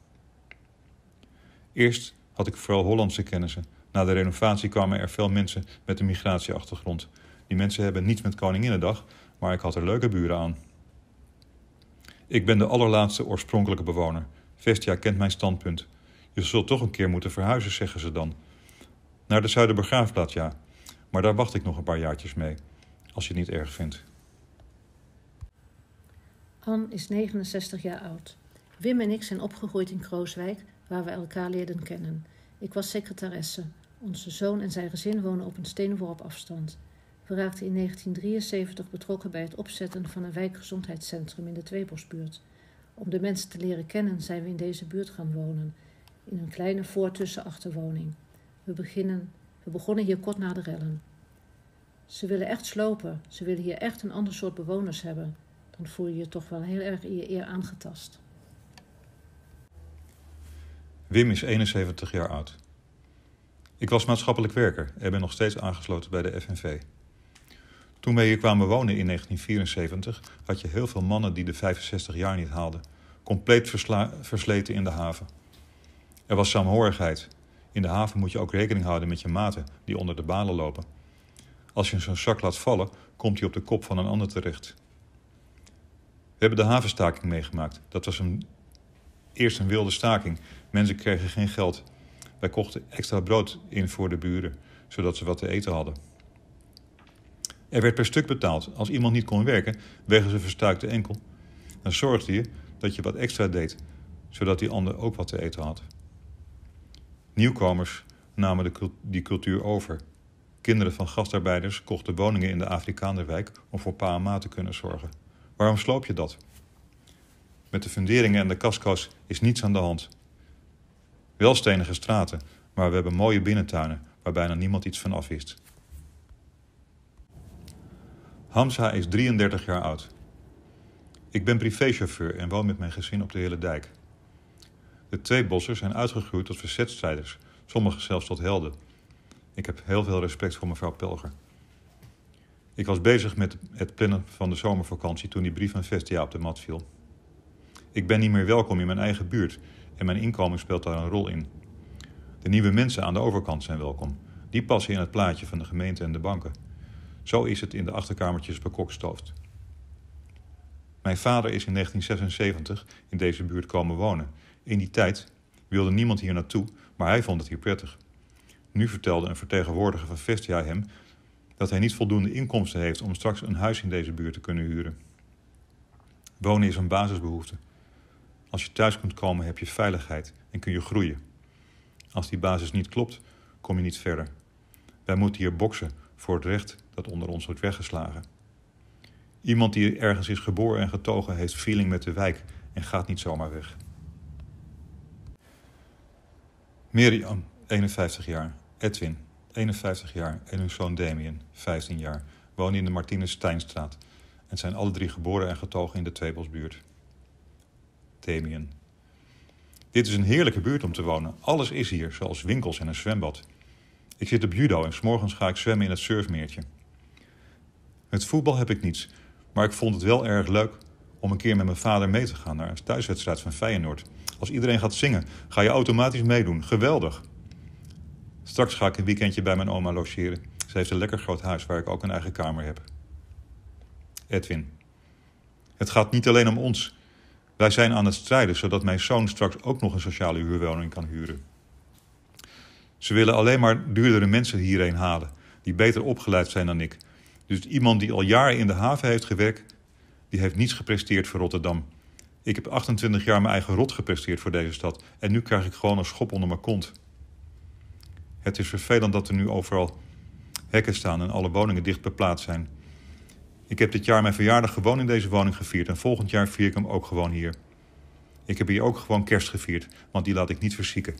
Speaker 4: Eerst had ik vooral Hollandse kennissen. Na de renovatie kwamen er veel mensen met een migratieachtergrond. Die mensen hebben niets met Koninginnedag, maar ik had er leuke buren aan. Ik ben de allerlaatste oorspronkelijke bewoner. Vestia kent mijn standpunt. Je zult toch een keer moeten verhuizen, zeggen ze dan. Naar de Zuiderbegraafplaats, ja. Maar daar wacht ik nog een paar jaartjes mee. Als je het niet erg vindt.
Speaker 5: Anne is 69 jaar oud. Wim en ik zijn opgegroeid in Krooswijk, waar we elkaar leerden kennen. Ik was secretaresse. Onze zoon en zijn gezin wonen op een steenworp afstand. We raakten in 1973 betrokken bij het opzetten van een wijkgezondheidscentrum in de Tweebosbuurt. Om de mensen te leren kennen zijn we in deze buurt gaan wonen, in een kleine voor-tussenachterwoning. We begonnen hier kort na de rellen. Ze willen echt slopen, ze willen hier echt een ander soort bewoners hebben. Dan voel je je toch wel heel erg in je eer aangetast.
Speaker 4: Wim is 71 jaar oud. Ik was maatschappelijk werker en ben nog steeds aangesloten bij de FNV. Toen wij hier kwamen wonen in 1974 had je heel veel mannen die de 65 jaar niet haalden. Compleet versleten in de haven. Er was saamhorigheid. In de haven moet je ook rekening houden met je maten die onder de balen lopen. Als je zo'n zak laat vallen, komt hij op de kop van een ander terecht. We hebben de havenstaking meegemaakt. Dat was eerst een wilde staking. Mensen kregen geen geld. Wij kochten extra brood in voor de buren, zodat ze wat te eten hadden. Er werd per stuk betaald. Als iemand niet kon werken, wegens een verstuikte enkel, dan zorgde je dat je wat extra deed, zodat die ander ook wat te eten had. Nieuwkomers namen die cultuur over. Kinderen van gastarbeiders kochten woningen in de Afrikaanderwijk om voor pa en ma te kunnen zorgen. Waarom sloop je dat? Met de funderingen en de casco's is niets aan de hand. Wel stenige straten, maar we hebben mooie binnentuinen waar bijna niemand iets van afwist. Hamza is 33 jaar oud. Ik ben privéchauffeur en woon met mijn gezin op de Hele Dijk. De Tweebossers zijn uitgegroeid tot verzetstrijders, sommigen zelfs tot helden. Ik heb heel veel respect voor mevrouw Pelger. Ik was bezig met het plannen van de zomervakantie toen die brief van Vestia op de mat viel. Ik ben niet meer welkom in mijn eigen buurt en mijn inkomen speelt daar een rol in. De nieuwe mensen aan de overkant zijn welkom. Die passen in het plaatje van de gemeente en de banken. Zo is het in de achterkamertjes bekokstoofd. Mijn vader is in 1976 in deze buurt komen wonen. In die tijd wilde niemand hier naartoe, maar hij vond het hier prettig. Nu vertelde een vertegenwoordiger van Vestia hem dat hij niet voldoende inkomsten heeft om straks een huis in deze buurt te kunnen huren. Wonen is een basisbehoefte. Als je thuis kunt komen heb je veiligheid en kun je groeien. Als die basis niet klopt, kom je niet verder. Wij moeten hier boksen voor het recht dat onder ons wordt weggeslagen. Iemand die ergens is geboren en getogen heeft feeling met de wijk en gaat niet zomaar weg. Miriam, 51 jaar. Edwin, 51 jaar en hun zoon Damien, 15 jaar, wonen in de Martinus Steinstraat en zijn alle drie geboren en getogen in de Tweebosbuurt. Damien. Dit is een heerlijke buurt om te wonen. Alles is hier, zoals winkels en een zwembad. Ik zit op judo en 's morgens ga ik zwemmen in het surfmeertje. Met voetbal heb ik niets, maar ik vond het wel erg leuk om een keer met mijn vader mee te gaan naar een thuiswedstrijd van Feyenoord. Als iedereen gaat zingen, ga je automatisch meedoen. Geweldig! Straks ga ik een weekendje bij mijn oma logeren. Ze heeft een lekker groot huis waar ik ook een eigen kamer heb. Edwin. Het gaat niet alleen om ons. Wij zijn aan het strijden, zodat mijn zoon straks ook nog een sociale huurwoning kan huren. Ze willen alleen maar duurdere mensen hierheen halen, die beter opgeleid zijn dan ik. Dus iemand die al jaren in de haven heeft gewerkt, die heeft niets gepresteerd voor Rotterdam. Ik heb 28 jaar mijn eigen rot gepresteerd voor deze stad en nu krijg ik gewoon een schop onder mijn kont. Het is vervelend dat er nu overal hekken staan en alle woningen dicht beplaatst zijn. Ik heb dit jaar mijn verjaardag gewoon in deze woning gevierd en volgend jaar vier ik hem ook gewoon hier. Ik heb hier ook gewoon kerst gevierd, want die laat ik niet verzieken.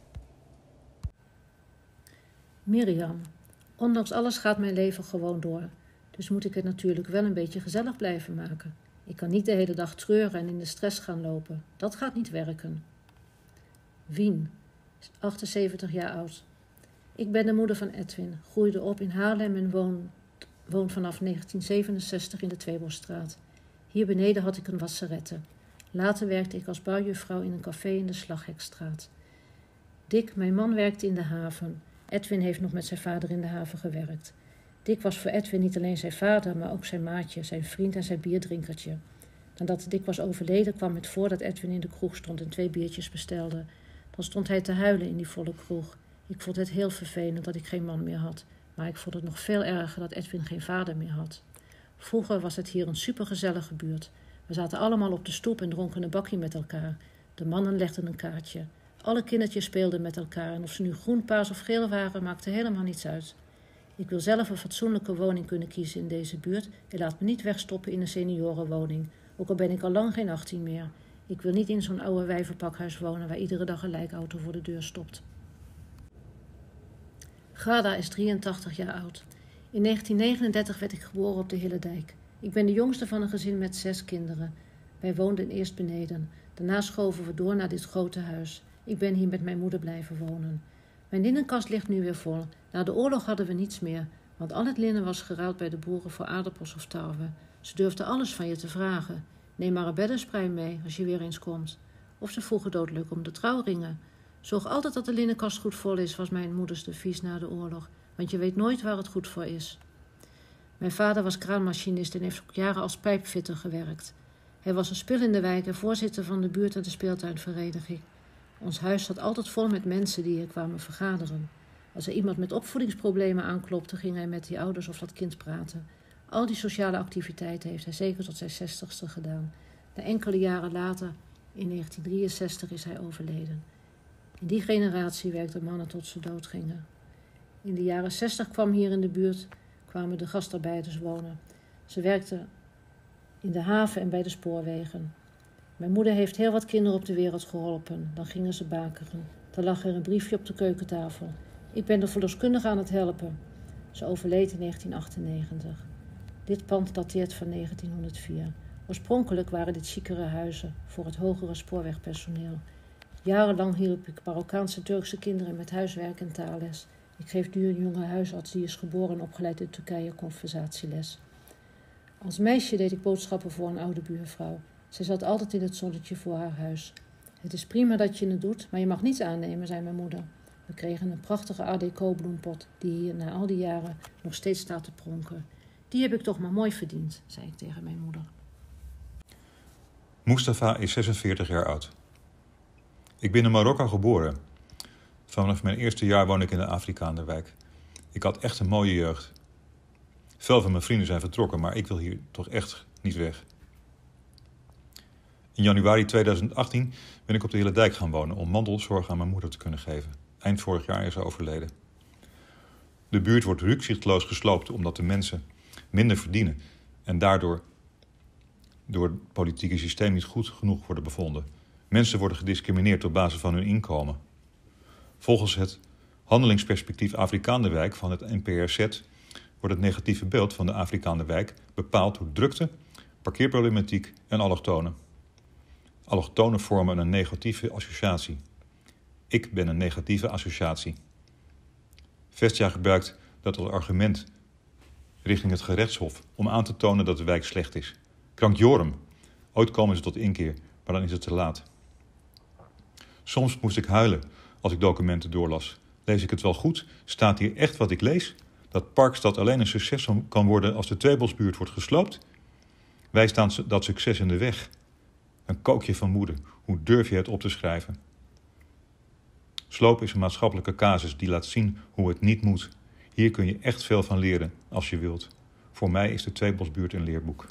Speaker 5: Mirjam. Ondanks alles gaat mijn leven gewoon door. Dus moet ik het natuurlijk wel een beetje gezellig blijven maken. Ik kan niet de hele dag treuren en in de stress gaan lopen. Dat gaat niet werken. Wien. 78 jaar oud. Ik ben de moeder van Edwin, groeide op in Haarlem en woon vanaf 1967 in de Tweebosstraat. Hier beneden had ik een wasserette. Later werkte ik als bouwjuffrouw in een café in de Slaghekstraat. Dick, mijn man, werkte in de haven. Edwin heeft nog met zijn vader in de haven gewerkt. Dick was voor Edwin niet alleen zijn vader, maar ook zijn maatje, zijn vriend en zijn bierdrinkertje. Nadat Dick was overleden kwam het voor dat Edwin in de kroeg stond en 2 biertjes bestelde. Dan stond hij te huilen in die volle kroeg. Ik vond het heel vervelend dat ik geen man meer had, maar ik vond het nog veel erger dat Edwin geen vader meer had. Vroeger was het hier een supergezellige buurt. We zaten allemaal op de stoep en dronken een bakje met elkaar. De mannen legden een kaartje. Alle kindertjes speelden met elkaar en of ze nu groen, paars of geel waren, maakte helemaal niets uit. Ik wil zelf een fatsoenlijke woning kunnen kiezen in deze buurt en laat me niet wegstoppen in een seniorenwoning, ook al ben ik al lang geen 18 meer. Ik wil niet in zo'n oude wijvenpakhuis wonen waar iedere dag een lijkauto voor de deur stopt. Grada is 83 jaar oud. In 1939 werd ik geboren op de Hillendijk. Ik ben de jongste van een gezin met 6 kinderen. Wij woonden eerst beneden. Daarna schoven we door naar dit grote huis. Ik ben hier met mijn moeder blijven wonen. Mijn linnenkast ligt nu weer vol. Na de oorlog hadden we niets meer, want al het linnen was geruild bij de boeren voor aardappels of tarwe. Ze durfden alles van je te vragen. Neem maar een beddensprei mee als je weer eens komt. Of ze vroegen doodleuk om de trouwringen. Zorg altijd dat de linnenkast goed vol is, was mijn moeders devies na de oorlog, want je weet nooit waar het goed voor is. Mijn vader was kraanmachinist en heeft ook jaren als pijpfitter gewerkt. Hij was een spil in de wijk en voorzitter van de buurt- en de speeltuinvereniging. Ons huis zat altijd vol met mensen die hier kwamen vergaderen. Als er iemand met opvoedingsproblemen aanklopte, ging hij met die ouders of dat kind praten. Al die sociale activiteiten heeft hij zeker tot zijn 60ste gedaan. Na enkele jaren later, in 1963, is hij overleden. In die generatie werkten mannen tot ze doodgingen. In de jaren 60 kwamen de gastarbeiders wonen. Ze werkten in de haven en bij de spoorwegen. Mijn moeder heeft heel wat kinderen op de wereld geholpen. Dan gingen ze bakeren. Dan lag er een briefje op de keukentafel. Ik ben de verloskundige aan het helpen. Ze overleed in 1998. Dit pand dateert van 1904. Oorspronkelijk waren dit chicere huizen voor het hogere spoorwegpersoneel. Jarenlang hielp ik Marokkaanse Turkse kinderen met huiswerk en taalles. Ik geef nu een jonge huisarts die is geboren en opgeleid in Turkije conversatieles. Als meisje deed ik boodschappen voor een oude buurvrouw. Zij zat altijd in het zonnetje voor haar huis. Het is prima dat je het doet, maar je mag niets aannemen, zei mijn moeder. We kregen een prachtige Art Deco bloempot die hier na al die jaren nog steeds staat te pronken. Die heb ik toch maar mooi verdiend, zei ik tegen mijn moeder.
Speaker 4: Mustafa is 46 jaar oud. Ik ben in Marokko geboren. Vanaf mijn eerste jaar woon ik in de Afrikaanderwijk. Ik had echt een mooie jeugd. Veel van mijn vrienden zijn vertrokken, maar ik wil hier toch echt niet weg. In januari 2018 ben ik op de Hillendijk gaan wonen om mantelzorg aan mijn moeder te kunnen geven. Eind vorig jaar is ze overleden. De buurt wordt rukzichtloos gesloopt omdat de mensen minder verdienen en daardoor door het politieke systeem niet goed genoeg worden bevonden. Mensen worden gediscrimineerd op basis van hun inkomen. Volgens het handelingsperspectief Afrikaanderwijk van het NPRZ wordt het negatieve beeld van de Afrikaanderwijk bepaald door drukte, parkeerproblematiek en allochtonen. Allochtonen vormen een negatieve associatie. Ik ben een negatieve associatie. Vestia gebruikt dat als argument richting het gerechtshof om aan te tonen dat de wijk slecht is. Krankjorum. Ooit komen ze tot inkeer, maar dan is het te laat. Soms moest ik huilen als ik documenten doorlas. Lees ik het wel goed? Staat hier echt wat ik lees? Dat Parkstad alleen een succes kan worden als de Tweebosbuurt wordt gesloopt? Wij staan dat succes in de weg. Een kookje van moede. Hoe durf je het op te schrijven? Sloop is een maatschappelijke casus die laat zien hoe het niet moet. Hier kun je echt veel van leren als je wilt. Voor mij is de Tweebosbuurt een leerboek.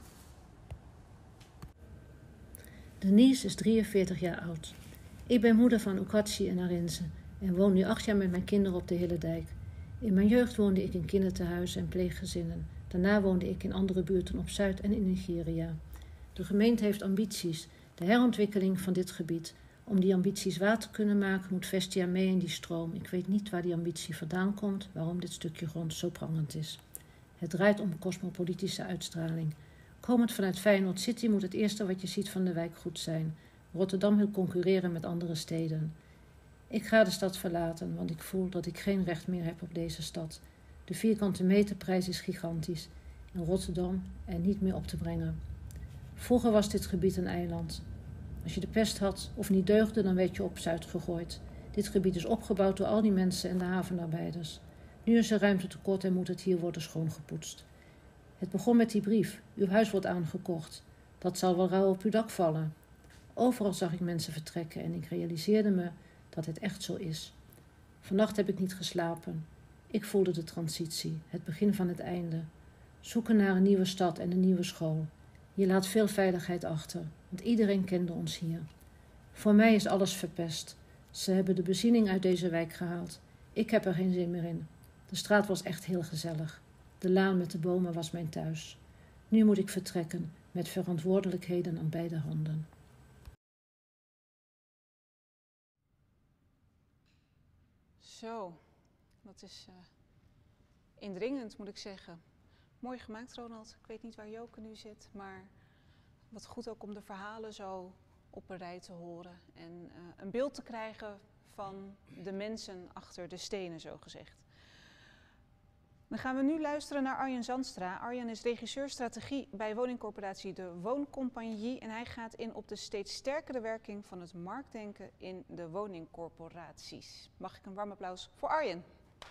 Speaker 5: Denise is 43 jaar oud. Ik ben moeder van Oekatsi en Arinze en woon nu 8 jaar met mijn kinderen op de Hillendijk. In mijn jeugd woonde ik in kindertehuizen en pleeggezinnen. Daarna woonde ik in andere buurten op Zuid en in Nigeria. De gemeente heeft ambities. De herontwikkeling van dit gebied. Om die ambities waar te kunnen maken, moet Vestia mee in die stroom. Ik weet niet waar die ambitie vandaan komt, waarom dit stukje grond zo prangend is. Het draait om cosmopolitische uitstraling. Komend vanuit Feyenoord City moet het eerste wat je ziet van de wijk goed zijn. Rotterdam wil concurreren met andere steden. Ik ga de stad verlaten, want ik voel dat ik geen recht meer heb op deze stad. De vierkante meterprijs is gigantisch. In Rotterdam en niet meer op te brengen. Vroeger was dit gebied een eiland. Als je de pest had of niet deugde, dan werd je op Zuid gegooid. Dit gebied is opgebouwd door al die mensen en de havenarbeiders. Nu is er ruimtetekort en moet het hier worden schoongepoetst. Het begon met die brief. Uw huis wordt aangekocht. Dat zal wel rauw op uw dak vallen. Overal zag ik mensen vertrekken en ik realiseerde me dat het echt zo is. Vannacht heb ik niet geslapen. Ik voelde de transitie, het begin van het einde. Zoeken naar een nieuwe stad en een nieuwe school. Je laat veel veiligheid achter, want iedereen kende ons hier. Voor mij is alles verpest. Ze hebben de beziening uit deze wijk gehaald. Ik heb er geen zin meer in. De straat was echt heel gezellig. De laan met de bomen was mijn thuis. Nu moet ik vertrekken, met verantwoordelijkheden aan beide handen.
Speaker 1: Zo, dat is indringend, moet ik zeggen. Mooi gemaakt, Ronald. Ik weet niet waar Joke nu zit, maar wat goed ook om de verhalen zo op een rij te horen. En een beeld te krijgen van de mensen achter de stenen, zo gezegd. Dan gaan we nu luisteren naar Arjen Zandstra. Arjen is regisseur strategie bij woningcorporatie De Wooncompagnie. En hij gaat in op de steeds sterkere werking van het marktdenken in de woningcorporaties. Mag ik een warm applaus voor Arjen?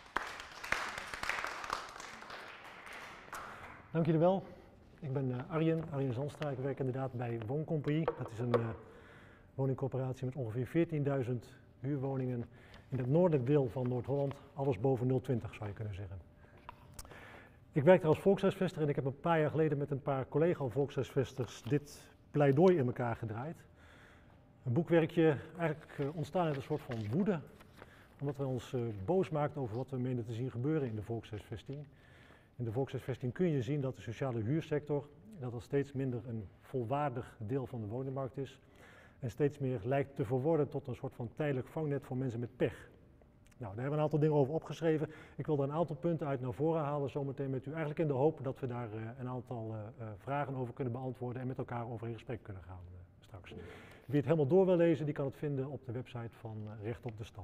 Speaker 6: Dank jullie wel. Ik ben Arjen Zandstra. Ik werk inderdaad bij Wooncompagnie. Dat is een woningcorporatie met ongeveer 14.000 huurwoningen in het noordelijk deel van Noord-Holland. Alles boven 020 zou je kunnen zeggen. Ik werk daar als volkshuisvester en ik heb een paar jaar geleden met een paar collega-volkshuisvesters dit pleidooi in elkaar gedraaid. Een boekwerkje eigenlijk ontstaan uit een soort van woede, omdat we ons boos maakten over wat we menen te zien gebeuren in de volkshuisvesting. In de volkshuisvesting kun je zien dat de sociale huursector dat steeds minder een volwaardig deel van de woningmarkt is en steeds meer lijkt te verworden tot een soort van tijdelijk vangnet voor mensen met pech. Nou, daar hebben we een aantal dingen over opgeschreven. Ik wil er een aantal punten uit naar voren halen zometeen met u, eigenlijk in de hoop dat we daar een aantal vragen over kunnen beantwoorden en met elkaar over in gesprek kunnen gaan straks. Wie het helemaal door wil lezen, die kan het vinden op de website van Recht op de Stad.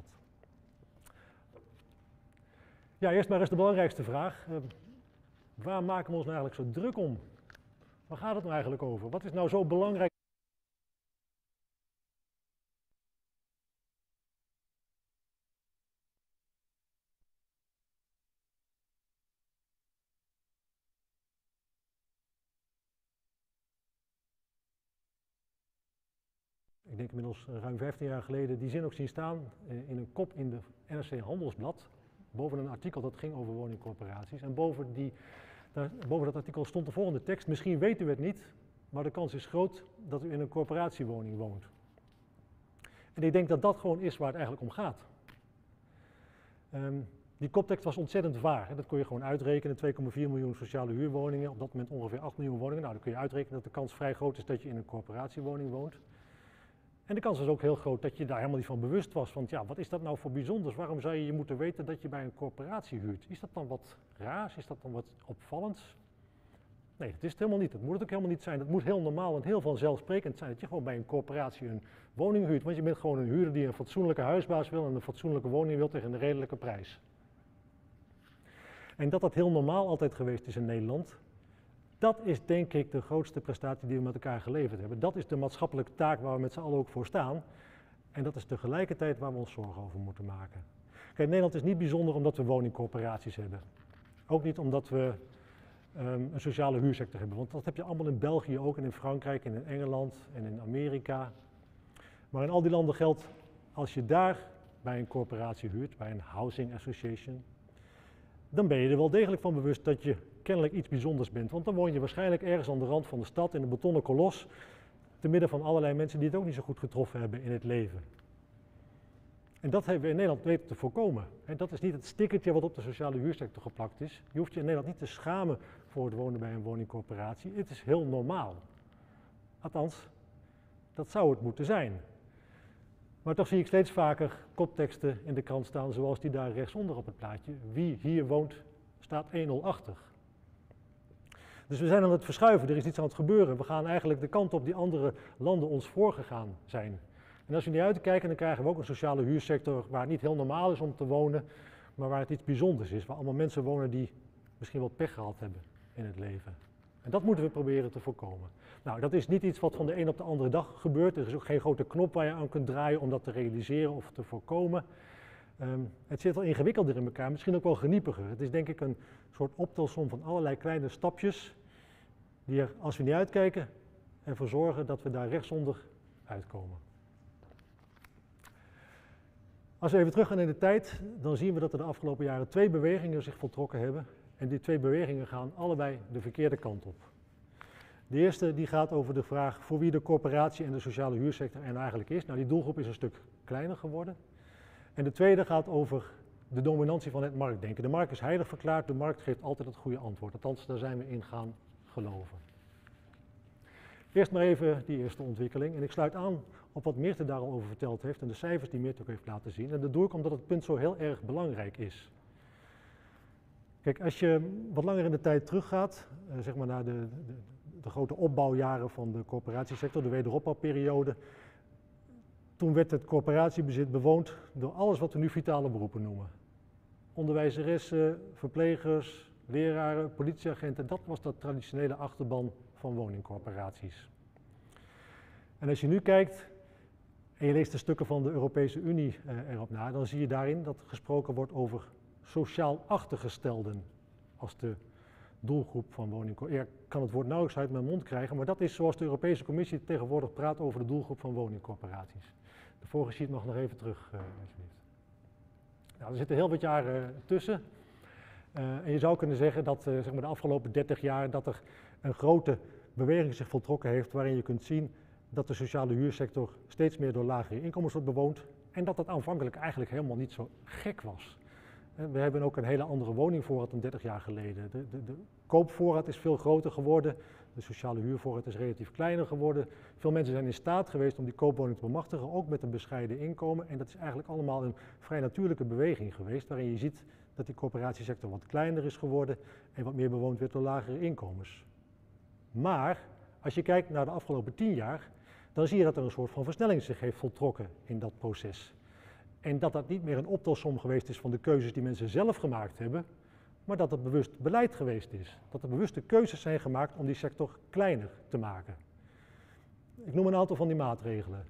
Speaker 6: Ja, eerst maar eens de belangrijkste vraag. Waar maken we ons nou eigenlijk zo druk om? Waar gaat het nou eigenlijk over? Wat is nou zo belangrijk? Ik denk inmiddels ruim 15 jaar geleden die zin ook zien staan in een kop in de NRC Handelsblad. Boven een artikel dat ging over woningcorporaties. En boven dat artikel stond de volgende tekst. Misschien weet u het niet, maar de kans is groot dat u in een corporatiewoning woont. En ik denk dat dat gewoon is waar het eigenlijk om gaat. Die koptekst was ontzettend vaag. Dat kon je gewoon uitrekenen. 2,4 miljoen sociale huurwoningen. Op dat moment ongeveer 8 miljoen woningen. Nou, dan kun je uitrekenen dat de kans vrij groot is dat je in een corporatiewoning woont. En de kans is ook heel groot dat je daar helemaal niet van bewust was. Want ja, wat is dat nou voor bijzonders? Waarom zou je moeten weten dat je bij een corporatie huurt? Is dat dan wat raars? Is dat dan wat opvallends? Nee, dat is het helemaal niet. Dat moet het ook helemaal niet zijn. Dat moet heel normaal en heel vanzelfsprekend zijn dat je gewoon bij een corporatie een woning huurt. Want je bent gewoon een huurder die een fatsoenlijke huisbaas wil en een fatsoenlijke woning wil tegen een redelijke prijs. En dat dat heel normaal altijd geweest is in Nederland, dat is denk ik de grootste prestatie die we met elkaar geleverd hebben. Dat is de maatschappelijke taak waar we met z'n allen ook voor staan. En dat is tegelijkertijd waar we ons zorgen over moeten maken. Kijk, Nederland is niet bijzonder omdat we woningcorporaties hebben. Ook niet omdat we een sociale huursector hebben. Want dat heb je allemaal in België ook en in Frankrijk en in Engeland en in Amerika. Maar in al die landen geldt, als je daar bij een corporatie huurt, bij een housing association, dan ben je er wel degelijk van bewust dat je kennelijk iets bijzonders bent. Want dan woon je waarschijnlijk ergens aan de rand van de stad in een betonnen kolos, te midden van allerlei mensen die het ook niet zo goed getroffen hebben in het leven. En dat hebben we in Nederland weten te voorkomen. En dat is niet het stickertje wat op de sociale huursector geplakt is. Je hoeft je in Nederland niet te schamen voor het wonen bij een woningcorporatie. Het is heel normaal. Althans, Dat zou het moeten zijn. Maar toch zie ik steeds vaker kopteksten in de krant staan zoals die daar rechtsonder op het plaatje. Wie hier woont staat 1-0 achter. Dus we zijn aan het verschuiven, er is iets aan het gebeuren. We gaan eigenlijk de kant op die andere landen ons voorgegaan zijn. En als we niet uitkijken, dan krijgen we ook een sociale huursector waar het niet heel normaal is om te wonen, maar waar het iets bijzonders is. Waar allemaal mensen wonen die misschien wat pech gehad hebben in het leven. En dat moeten we proberen te voorkomen. Nou, dat is niet iets wat van de een op de andere dag gebeurt. Er is ook geen grote knop waar je aan kunt draaien om dat te realiseren of te voorkomen. Het zit wel ingewikkelder in elkaar, misschien ook wel geniepiger. Het is denk ik een soort optelsom van allerlei kleine stapjes die er, als we niet uitkijken, ervoor zorgen dat we daar rechtsonder uitkomen. Als we even teruggaan in de tijd, dan zien we dat er de afgelopen jaren 2 bewegingen zich voltrokken hebben. En die 2 bewegingen gaan allebei de verkeerde kant op. De eerste die gaat over de vraag voor wie de corporatie en de sociale huursector er nou eigenlijk is. Nou, die doelgroep is een stuk kleiner geworden. En de tweede gaat over de dominantie van het marktdenken. De markt is heilig verklaard, de markt geeft altijd het goede antwoord. Althans, daar zijn we in gaan geloven. Eerst maar even die eerste ontwikkeling. En ik sluit aan op wat Meerte daar al over verteld heeft en de cijfers die Meerte ook heeft laten zien. En dat doe ik omdat het punt zo heel erg belangrijk is. Kijk, als je wat langer in de tijd teruggaat, zeg maar naar de grote opbouwjaren van de corporatiesector, de wederopbouwperiode, toen werd het corporatiebezit bewoond door alles wat we nu vitale beroepen noemen. Onderwijzeressen, verplegers, leraren, politieagenten, dat was de traditionele achterban van woningcorporaties. En als je nu kijkt en je leest de stukken van de Europese Unie erop na, dan zie je daarin dat gesproken wordt over sociaal achtergestelden als de doelgroep van woningcorporaties. Ik kan het woord nauwelijks uit mijn mond krijgen, maar dat is zoals de Europese Commissie tegenwoordig praat over de doelgroep van woningcorporaties. De vorige sheet mag nog even terug, alsjeblieft. Nou, er zitten heel wat jaren tussen. En je zou kunnen zeggen dat zeg maar de afgelopen 30 jaar dat er een grote beweging zich voltrokken heeft waarin je kunt zien dat de sociale huursector steeds meer door lagere inkomens wordt bewoond en dat dat aanvankelijk eigenlijk helemaal niet zo gek was. We hebben ook een hele andere woningvoorraad dan 30 jaar geleden. De koopvoorraad is veel groter geworden, de sociale huurvoorraad is relatief kleiner geworden. Veel mensen zijn in staat geweest om die koopwoning te bemachtigen, ook met een bescheiden inkomen. En dat is eigenlijk allemaal een vrij natuurlijke beweging geweest, waarin je ziet dat die corporatiesector wat kleiner is geworden en wat meer bewoond werd door lagere inkomens. Maar als je kijkt naar de afgelopen 10 jaar, dan zie je dat er een soort van versnelling zich heeft voltrokken in dat proces. En dat dat niet meer een optelsom geweest is van de keuzes die mensen zelf gemaakt hebben, maar dat het bewust beleid geweest is. Dat er bewuste keuzes zijn gemaakt om die sector kleiner te maken. Ik noem een aantal van die maatregelen.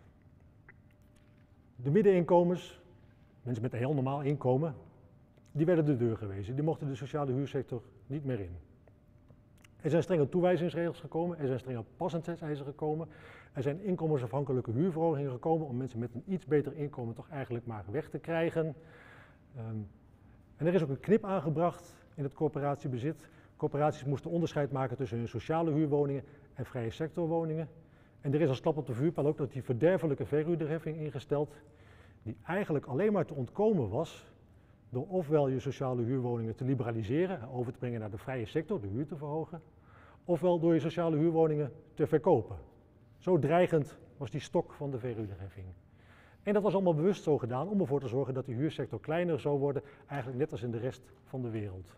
Speaker 6: De middeninkomens, mensen met een heel normaal inkomen, die werden de deur gewezen. Die mochten de sociale huursector niet meer in. Er zijn strenge toewijzingsregels gekomen, er zijn strenge passendheidseisen gekomen. Er zijn inkomensafhankelijke huurverhogingen gekomen om mensen met een iets beter inkomen toch eigenlijk maar weg te krijgen. En er is ook een knip aangebracht in het corporatiebezit. Corporaties moesten onderscheid maken tussen hun sociale huurwoningen en vrije sectorwoningen. En er is als klap op de vuurpijl ook dat die verderfelijke verhuurderheffing ingesteld, die eigenlijk alleen maar te ontkomen was door ofwel je sociale huurwoningen te liberaliseren, over te brengen naar de vrije sector, de huur te verhogen, ofwel door je sociale huurwoningen te verkopen. Zo dreigend was die stok van de verhuurderheffing. En dat was allemaal bewust zo gedaan om ervoor te zorgen dat die huursector kleiner zou worden, eigenlijk net als in de rest van de wereld.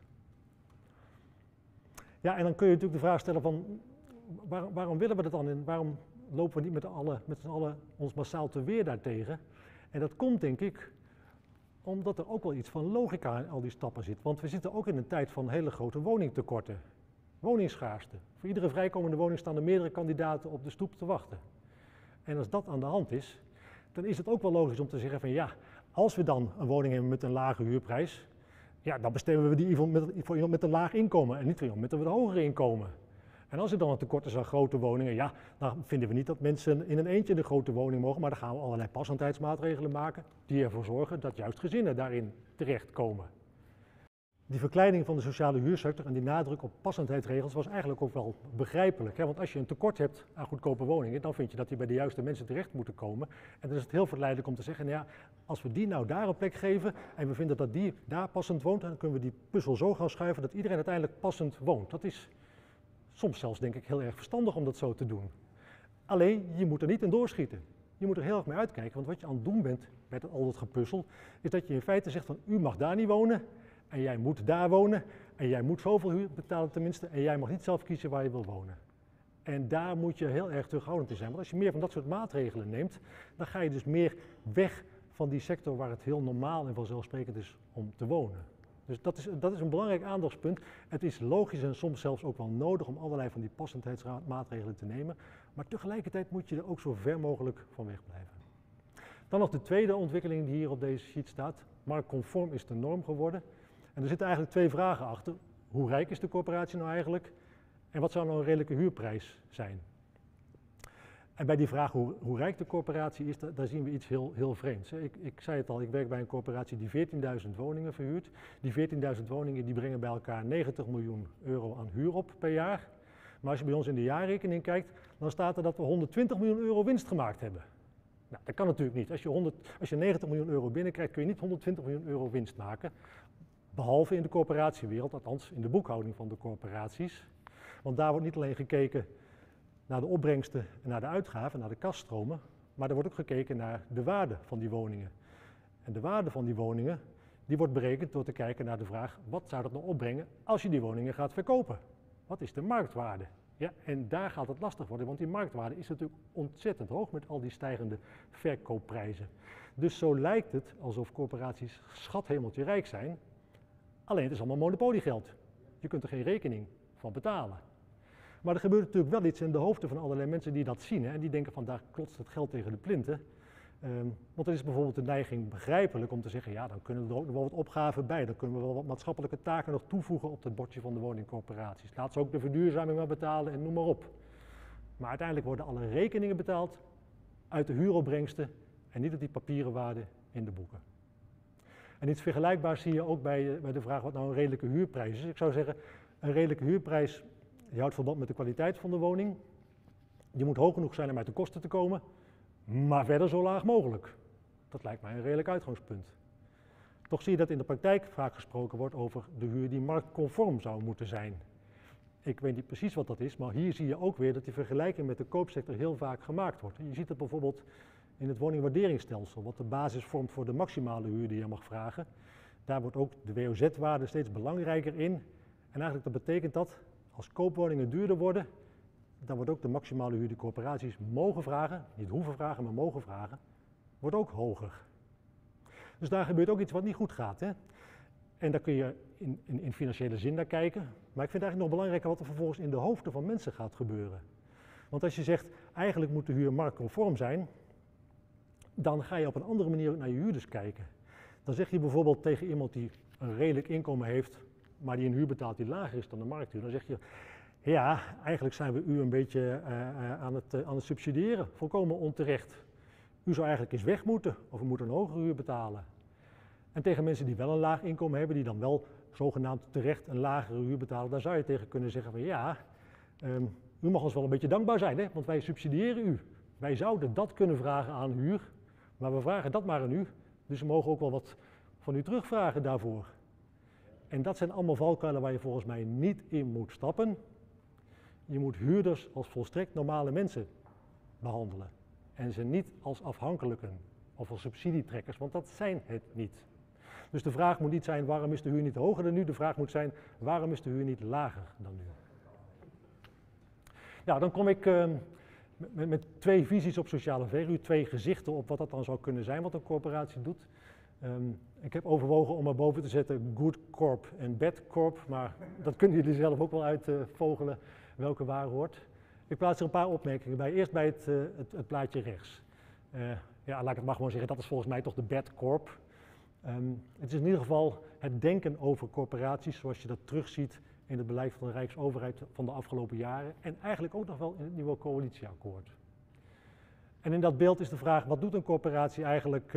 Speaker 6: Ja, en dan kun je natuurlijk de vraag stellen van, waarom willen we dat dan en waarom lopen we niet met z'n allen ons massaal te weer daartegen? En dat komt denk ik omdat er ook wel iets van logica in al die stappen zit. Want we zitten ook in een tijd van hele grote woningtekorten, woningsschaarste. Voor iedere vrijkomende woning staan er meerdere kandidaten op de stoep te wachten. En als dat aan de hand is, dan is het ook wel logisch om te zeggen van ja, als we dan een woning hebben met een lage huurprijs, ja, dan bestemmen we die voor iemand met een laag inkomen en niet voor iemand met een wat hoger inkomen. En als er dan een tekort is aan grote woningen, ja, dan vinden we niet dat mensen in een eentje in de grote woning mogen, maar dan gaan we allerlei passendheidsmaatregelen maken die ervoor zorgen dat juist gezinnen daarin terechtkomen. Die verkleining van de sociale huursector en die nadruk op passendheidsregels was eigenlijk ook wel begrijpelijk. Hè? Want als je een tekort hebt aan goedkope woningen, dan vind je dat die bij de juiste mensen terecht moeten komen. En dan is het heel verleidelijk om te zeggen, nou ja, als we die nou daar een plek geven en we vinden dat die daar passend woont, dan kunnen we die puzzel zo gaan schuiven dat iedereen uiteindelijk passend woont. Dat is soms zelfs denk ik heel erg verstandig om dat zo te doen. Alleen, je moet er niet in doorschieten. Je moet er heel erg mee uitkijken, want wat je aan het doen bent met al dat gepuzzel, is dat je in feite zegt van u mag daar niet wonen en jij moet daar wonen en jij moet zoveel huur betalen tenminste en jij mag niet zelf kiezen waar je wil wonen. En daar moet je heel erg terughoudend in zijn, want als je meer van dat soort maatregelen neemt, dan ga je dus meer weg van die sector waar het heel normaal en vanzelfsprekend is om te wonen. Dus dat is een belangrijk aandachtspunt. Het is logisch en soms zelfs ook wel nodig om allerlei van die passendheidsmaatregelen te nemen, maar tegelijkertijd moet je er ook zo ver mogelijk van wegblijven. Dan nog de tweede ontwikkeling die hier op deze sheet staat. Marktconform is de norm geworden. En er zitten eigenlijk twee vragen achter. Hoe rijk is de corporatie nou eigenlijk? En wat zou nou een redelijke huurprijs zijn? En bij die vraag hoe rijk de corporatie is, daar zien we iets heel vreemds. Ik zei het al, ik werk bij een corporatie die 14.000 woningen verhuurt. Die 14.000 woningen die brengen bij elkaar 90 miljoen euro aan huur op per jaar. Maar als je bij ons in de jaarrekening kijkt, dan staat er dat we 120 miljoen euro winst gemaakt hebben. Nou, dat kan natuurlijk niet. Als je 90 miljoen euro binnenkrijgt, kun je niet 120 miljoen euro winst maken. Behalve in de corporatiewereld, althans in de boekhouding van de corporaties. Want daar wordt niet alleen gekeken naar de opbrengsten en naar de uitgaven, naar de kasstromen, maar er wordt ook gekeken naar de waarde van die woningen. En de waarde van die woningen, die wordt berekend door te kijken naar de vraag, wat zou dat nou opbrengen als je die woningen gaat verkopen? Wat is de marktwaarde? Ja, en daar gaat het lastig worden, want die marktwaarde is natuurlijk ontzettend hoog met al die stijgende verkoopprijzen. Dus zo lijkt het alsof corporaties schathemeltje rijk zijn, alleen het is allemaal monopoliegeld. Je kunt er geen rekening van betalen. Maar er gebeurt natuurlijk wel iets in de hoofden van allerlei mensen die dat zien. Hè, en die denken van daar klotst het geld tegen de plinten. Want er is bijvoorbeeld de neiging begrijpelijk om te zeggen, ja dan kunnen er ook nog wel wat opgaven bij. Dan kunnen we wel wat maatschappelijke taken nog toevoegen op het bordje van de woningcorporaties. Laat ze ook de verduurzaming maar betalen en noem maar op. Maar uiteindelijk worden alle rekeningen betaald uit de huuropbrengsten en niet uit die papieren waarde in de boeken. En iets vergelijkbaars zie je ook bij de vraag wat nou een redelijke huurprijs is. Ik zou zeggen, een redelijke huurprijs, die houdt verband met de kwaliteit van de woning. Die moet hoog genoeg zijn om uit de kosten te komen, maar verder zo laag mogelijk. Dat lijkt mij een redelijk uitgangspunt. Toch zie je dat in de praktijk vaak gesproken wordt over de huur die marktconform zou moeten zijn. Ik weet niet precies wat dat is, maar hier zie je ook weer dat die vergelijking met de koopsector heel vaak gemaakt wordt. Je ziet het bijvoorbeeld in het woningwaarderingsstelsel, wat de basis vormt voor de maximale huur die je mag vragen. Daar wordt ook de WOZ-waarde steeds belangrijker in. En eigenlijk dat betekent dat als koopwoningen duurder worden, dan wordt ook de maximale huur die corporaties mogen vragen, niet hoeven vragen, maar mogen vragen, wordt ook hoger. Dus daar gebeurt ook iets wat niet goed gaat. Hè? En daar kun je in financiële zin naar kijken. Maar ik vind het eigenlijk nog belangrijker wat er vervolgens in de hoofden van mensen gaat gebeuren. Want als je zegt, eigenlijk moet de huur marktconform zijn, dan ga je op een andere manier naar je huurders kijken. Dan zeg je bijvoorbeeld tegen iemand die een redelijk inkomen heeft, maar die een huur betaalt die lager is dan de markthuur, dan zeg je, ja, eigenlijk zijn we u een beetje aan het subsidiëren, volkomen onterecht. U zou eigenlijk eens weg moeten, of u moet een hogere huur betalen. En tegen mensen die wel een laag inkomen hebben, die dan wel zogenaamd terecht een lagere huur betalen, daar zou je tegen kunnen zeggen van ja, u mag ons wel een beetje dankbaar zijn, hè, want wij subsidiëren u. Wij zouden dat kunnen vragen aan huur, maar we vragen dat maar aan u, dus we mogen ook wel wat van u terugvragen daarvoor. En dat zijn allemaal valkuilen waar je volgens mij niet in moet stappen. Je moet huurders als volstrekt normale mensen behandelen. En ze niet als afhankelijken of als subsidietrekkers, want dat zijn het niet. Dus de vraag moet niet zijn waarom is de huur niet hoger dan nu, de vraag moet zijn waarom is de huur niet lager dan nu. Ja, dan kom ik met twee visies op sociale verhuur, twee gezichten op wat dat dan zou kunnen zijn wat een corporatie doet. Ik heb overwogen om er boven te zetten good corp en bad corp, maar dat kunnen jullie zelf ook wel uitvogelen welke waar hoort. Ik plaats er een paar opmerkingen bij. Eerst bij het plaatje rechts. Ja, laat ik het maar gewoon zeggen, dat is volgens mij toch de bad corp. Het is in ieder geval het denken over corporaties zoals je dat terugziet in het beleid van de Rijksoverheid van de afgelopen jaren en eigenlijk ook nog wel in het nieuwe coalitieakkoord. En in dat beeld is de vraag, wat doet een corporatie eigenlijk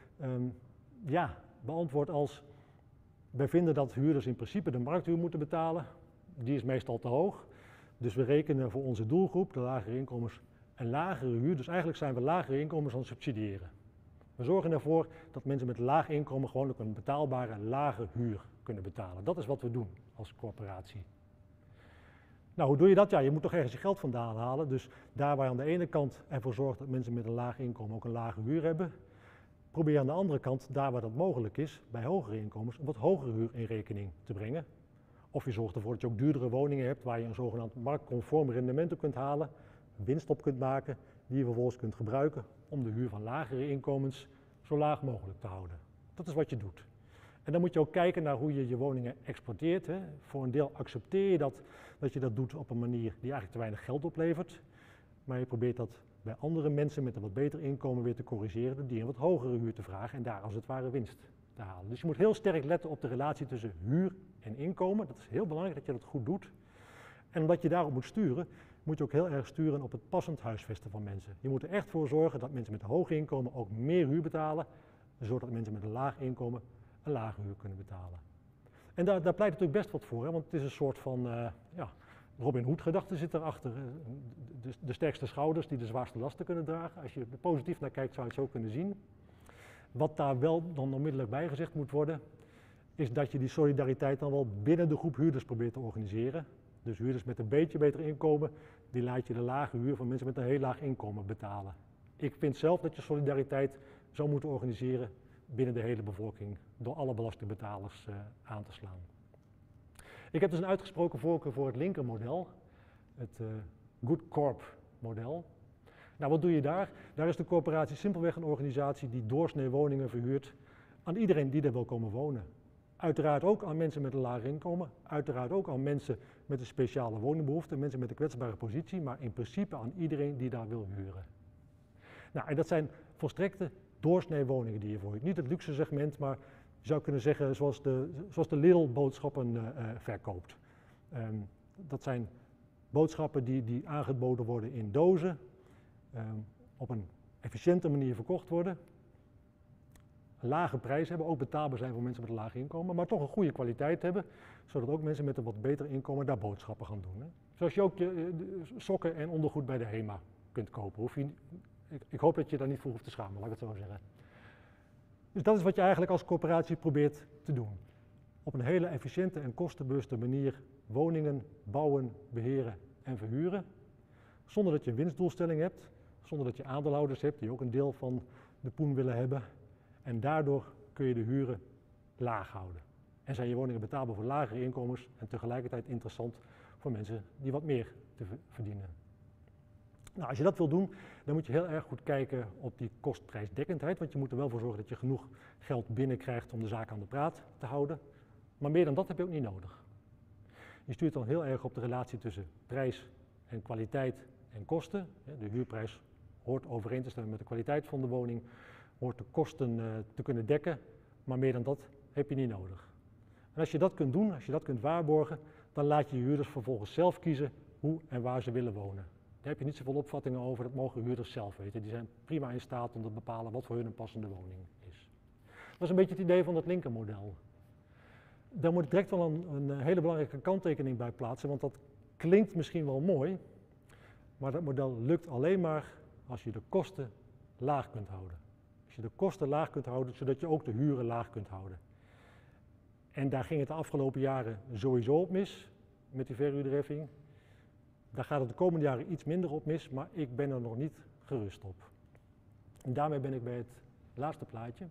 Speaker 6: beantwoord als wij vinden dat huurders in principe de markthuur moeten betalen. Die is meestal te hoog. Dus we rekenen voor onze doelgroep, de lagere inkomens, een lagere huur. Dus eigenlijk zijn we lagere inkomens aan het subsidiëren. We zorgen ervoor dat mensen met laag inkomen gewoon ook een betaalbare lage huur kunnen betalen. Dat is wat we doen als corporatie. Nou, hoe doe je dat? Ja, je moet toch ergens je geld vandaan halen. Dus daar waar je aan de ene kant ervoor zorgt dat mensen met een laag inkomen ook een lage huur hebben, probeer je aan de andere kant, daar waar dat mogelijk is, bij hogere inkomens, een wat hogere huur in rekening te brengen. Of je zorgt ervoor dat je ook duurdere woningen hebt waar je een zogenaamd marktconform rendement op kunt halen, winst op kunt maken, die je vervolgens kunt gebruiken om de huur van lagere inkomens zo laag mogelijk te houden. Dat is wat je doet. En dan moet je ook kijken naar hoe je je woningen exploiteert. Hè. Voor een deel accepteer je dat je dat doet op een manier die eigenlijk te weinig geld oplevert. Maar je probeert dat bij andere mensen met een wat beter inkomen weer te corrigeren door die een wat hogere huur te vragen en daar als het ware winst te halen. Dus je moet heel sterk letten op de relatie tussen huur en inkomen. Dat is heel belangrijk dat je dat goed doet. En omdat je daarop moet sturen, moet je ook heel erg sturen op het passend huisvesten van mensen. Je moet er echt voor zorgen dat mensen met een hoog inkomen ook meer huur betalen, zodat mensen met een laag inkomen een lage huur kunnen betalen. En daar pleit natuurlijk best wat voor, hè, want het is een soort van Robin Hood gedachte zit erachter. De sterkste schouders die de zwaarste lasten kunnen dragen. Als je er positief naar kijkt zou je het zo kunnen zien. Wat daar wel dan onmiddellijk bij gezegd moet worden, is dat je die solidariteit dan wel binnen de groep huurders probeert te organiseren. Dus huurders met een beetje beter inkomen, die laat je de lage huur van mensen met een heel laag inkomen betalen. Ik vind zelf dat je solidariteit zou moeten organiseren binnen de hele bevolking, door alle belastingbetalers aan te slaan. Ik heb dus een uitgesproken voorkeur voor het linkermodel, het Good Corp model. Nou, wat doe je daar? Daar is de corporatie simpelweg een organisatie die doorsnee woningen verhuurt aan iedereen die er wil komen wonen. Uiteraard ook aan mensen met een laag inkomen, uiteraard ook aan mensen met een speciale woningbehoefte, mensen met een kwetsbare positie, maar in principe aan iedereen die daar wil huren. Nou, en dat zijn volstrekte doorsnee woningen die je verhuurt. Niet het luxe segment, maar je zou kunnen zeggen zoals de Lidl boodschappen verkoopt. Dat zijn boodschappen die aangeboden worden in dozen, op een efficiënte manier verkocht worden, een lage prijs hebben, ook betaalbaar zijn voor mensen met een laag inkomen, maar toch een goede kwaliteit hebben, zodat ook mensen met een wat beter inkomen daar boodschappen gaan doen. Hè. Zoals je ook je sokken en ondergoed bij de HEMA kunt kopen. Ik hoop dat je daar niet voor hoeft te schamen, laat ik het zo zeggen. Dus dat is wat je eigenlijk als corporatie probeert te doen. Op een hele efficiënte en kostenbewuste manier woningen bouwen, beheren en verhuren, zonder dat je een winstdoelstelling hebt, zonder dat je aandeelhouders hebt die ook een deel van de poen willen hebben. En daardoor kun je de huren laag houden. En zijn je woningen betaalbaar voor lagere inkomens en tegelijkertijd interessant voor mensen die wat meer te verdienen. Nou, als je dat wil doen, dan moet je heel erg goed kijken op die kostprijsdekkendheid, want je moet er wel voor zorgen dat je genoeg geld binnenkrijgt om de zaak aan de praat te houden. Maar meer dan dat heb je ook niet nodig. Je stuurt dan heel erg op de relatie tussen prijs en kwaliteit en kosten. De huurprijs hoort overeen te stemmen met de kwaliteit van de woning, hoort de kosten te kunnen dekken, maar meer dan dat heb je niet nodig. En als je dat kunt doen, als je dat kunt waarborgen, dan laat je je huurders vervolgens zelf kiezen hoe en waar ze willen wonen. Daar heb je niet zoveel opvattingen over, dat mogen huurders zelf weten. Die zijn prima in staat om te bepalen wat voor hun een passende woning is. Dat is een beetje het idee van het linkermodel. Daar moet ik direct wel een hele belangrijke kanttekening bij plaatsen, want dat klinkt misschien wel mooi, maar dat model lukt alleen maar als je de kosten laag kunt houden. Als je de kosten laag kunt houden, zodat je ook de huren laag kunt houden. En daar ging het de afgelopen jaren sowieso op mis, met die verhuurderheffing. Daar gaat het de komende jaren iets minder op mis, maar ik ben er nog niet gerust op. En daarmee ben ik bij het laatste plaatje.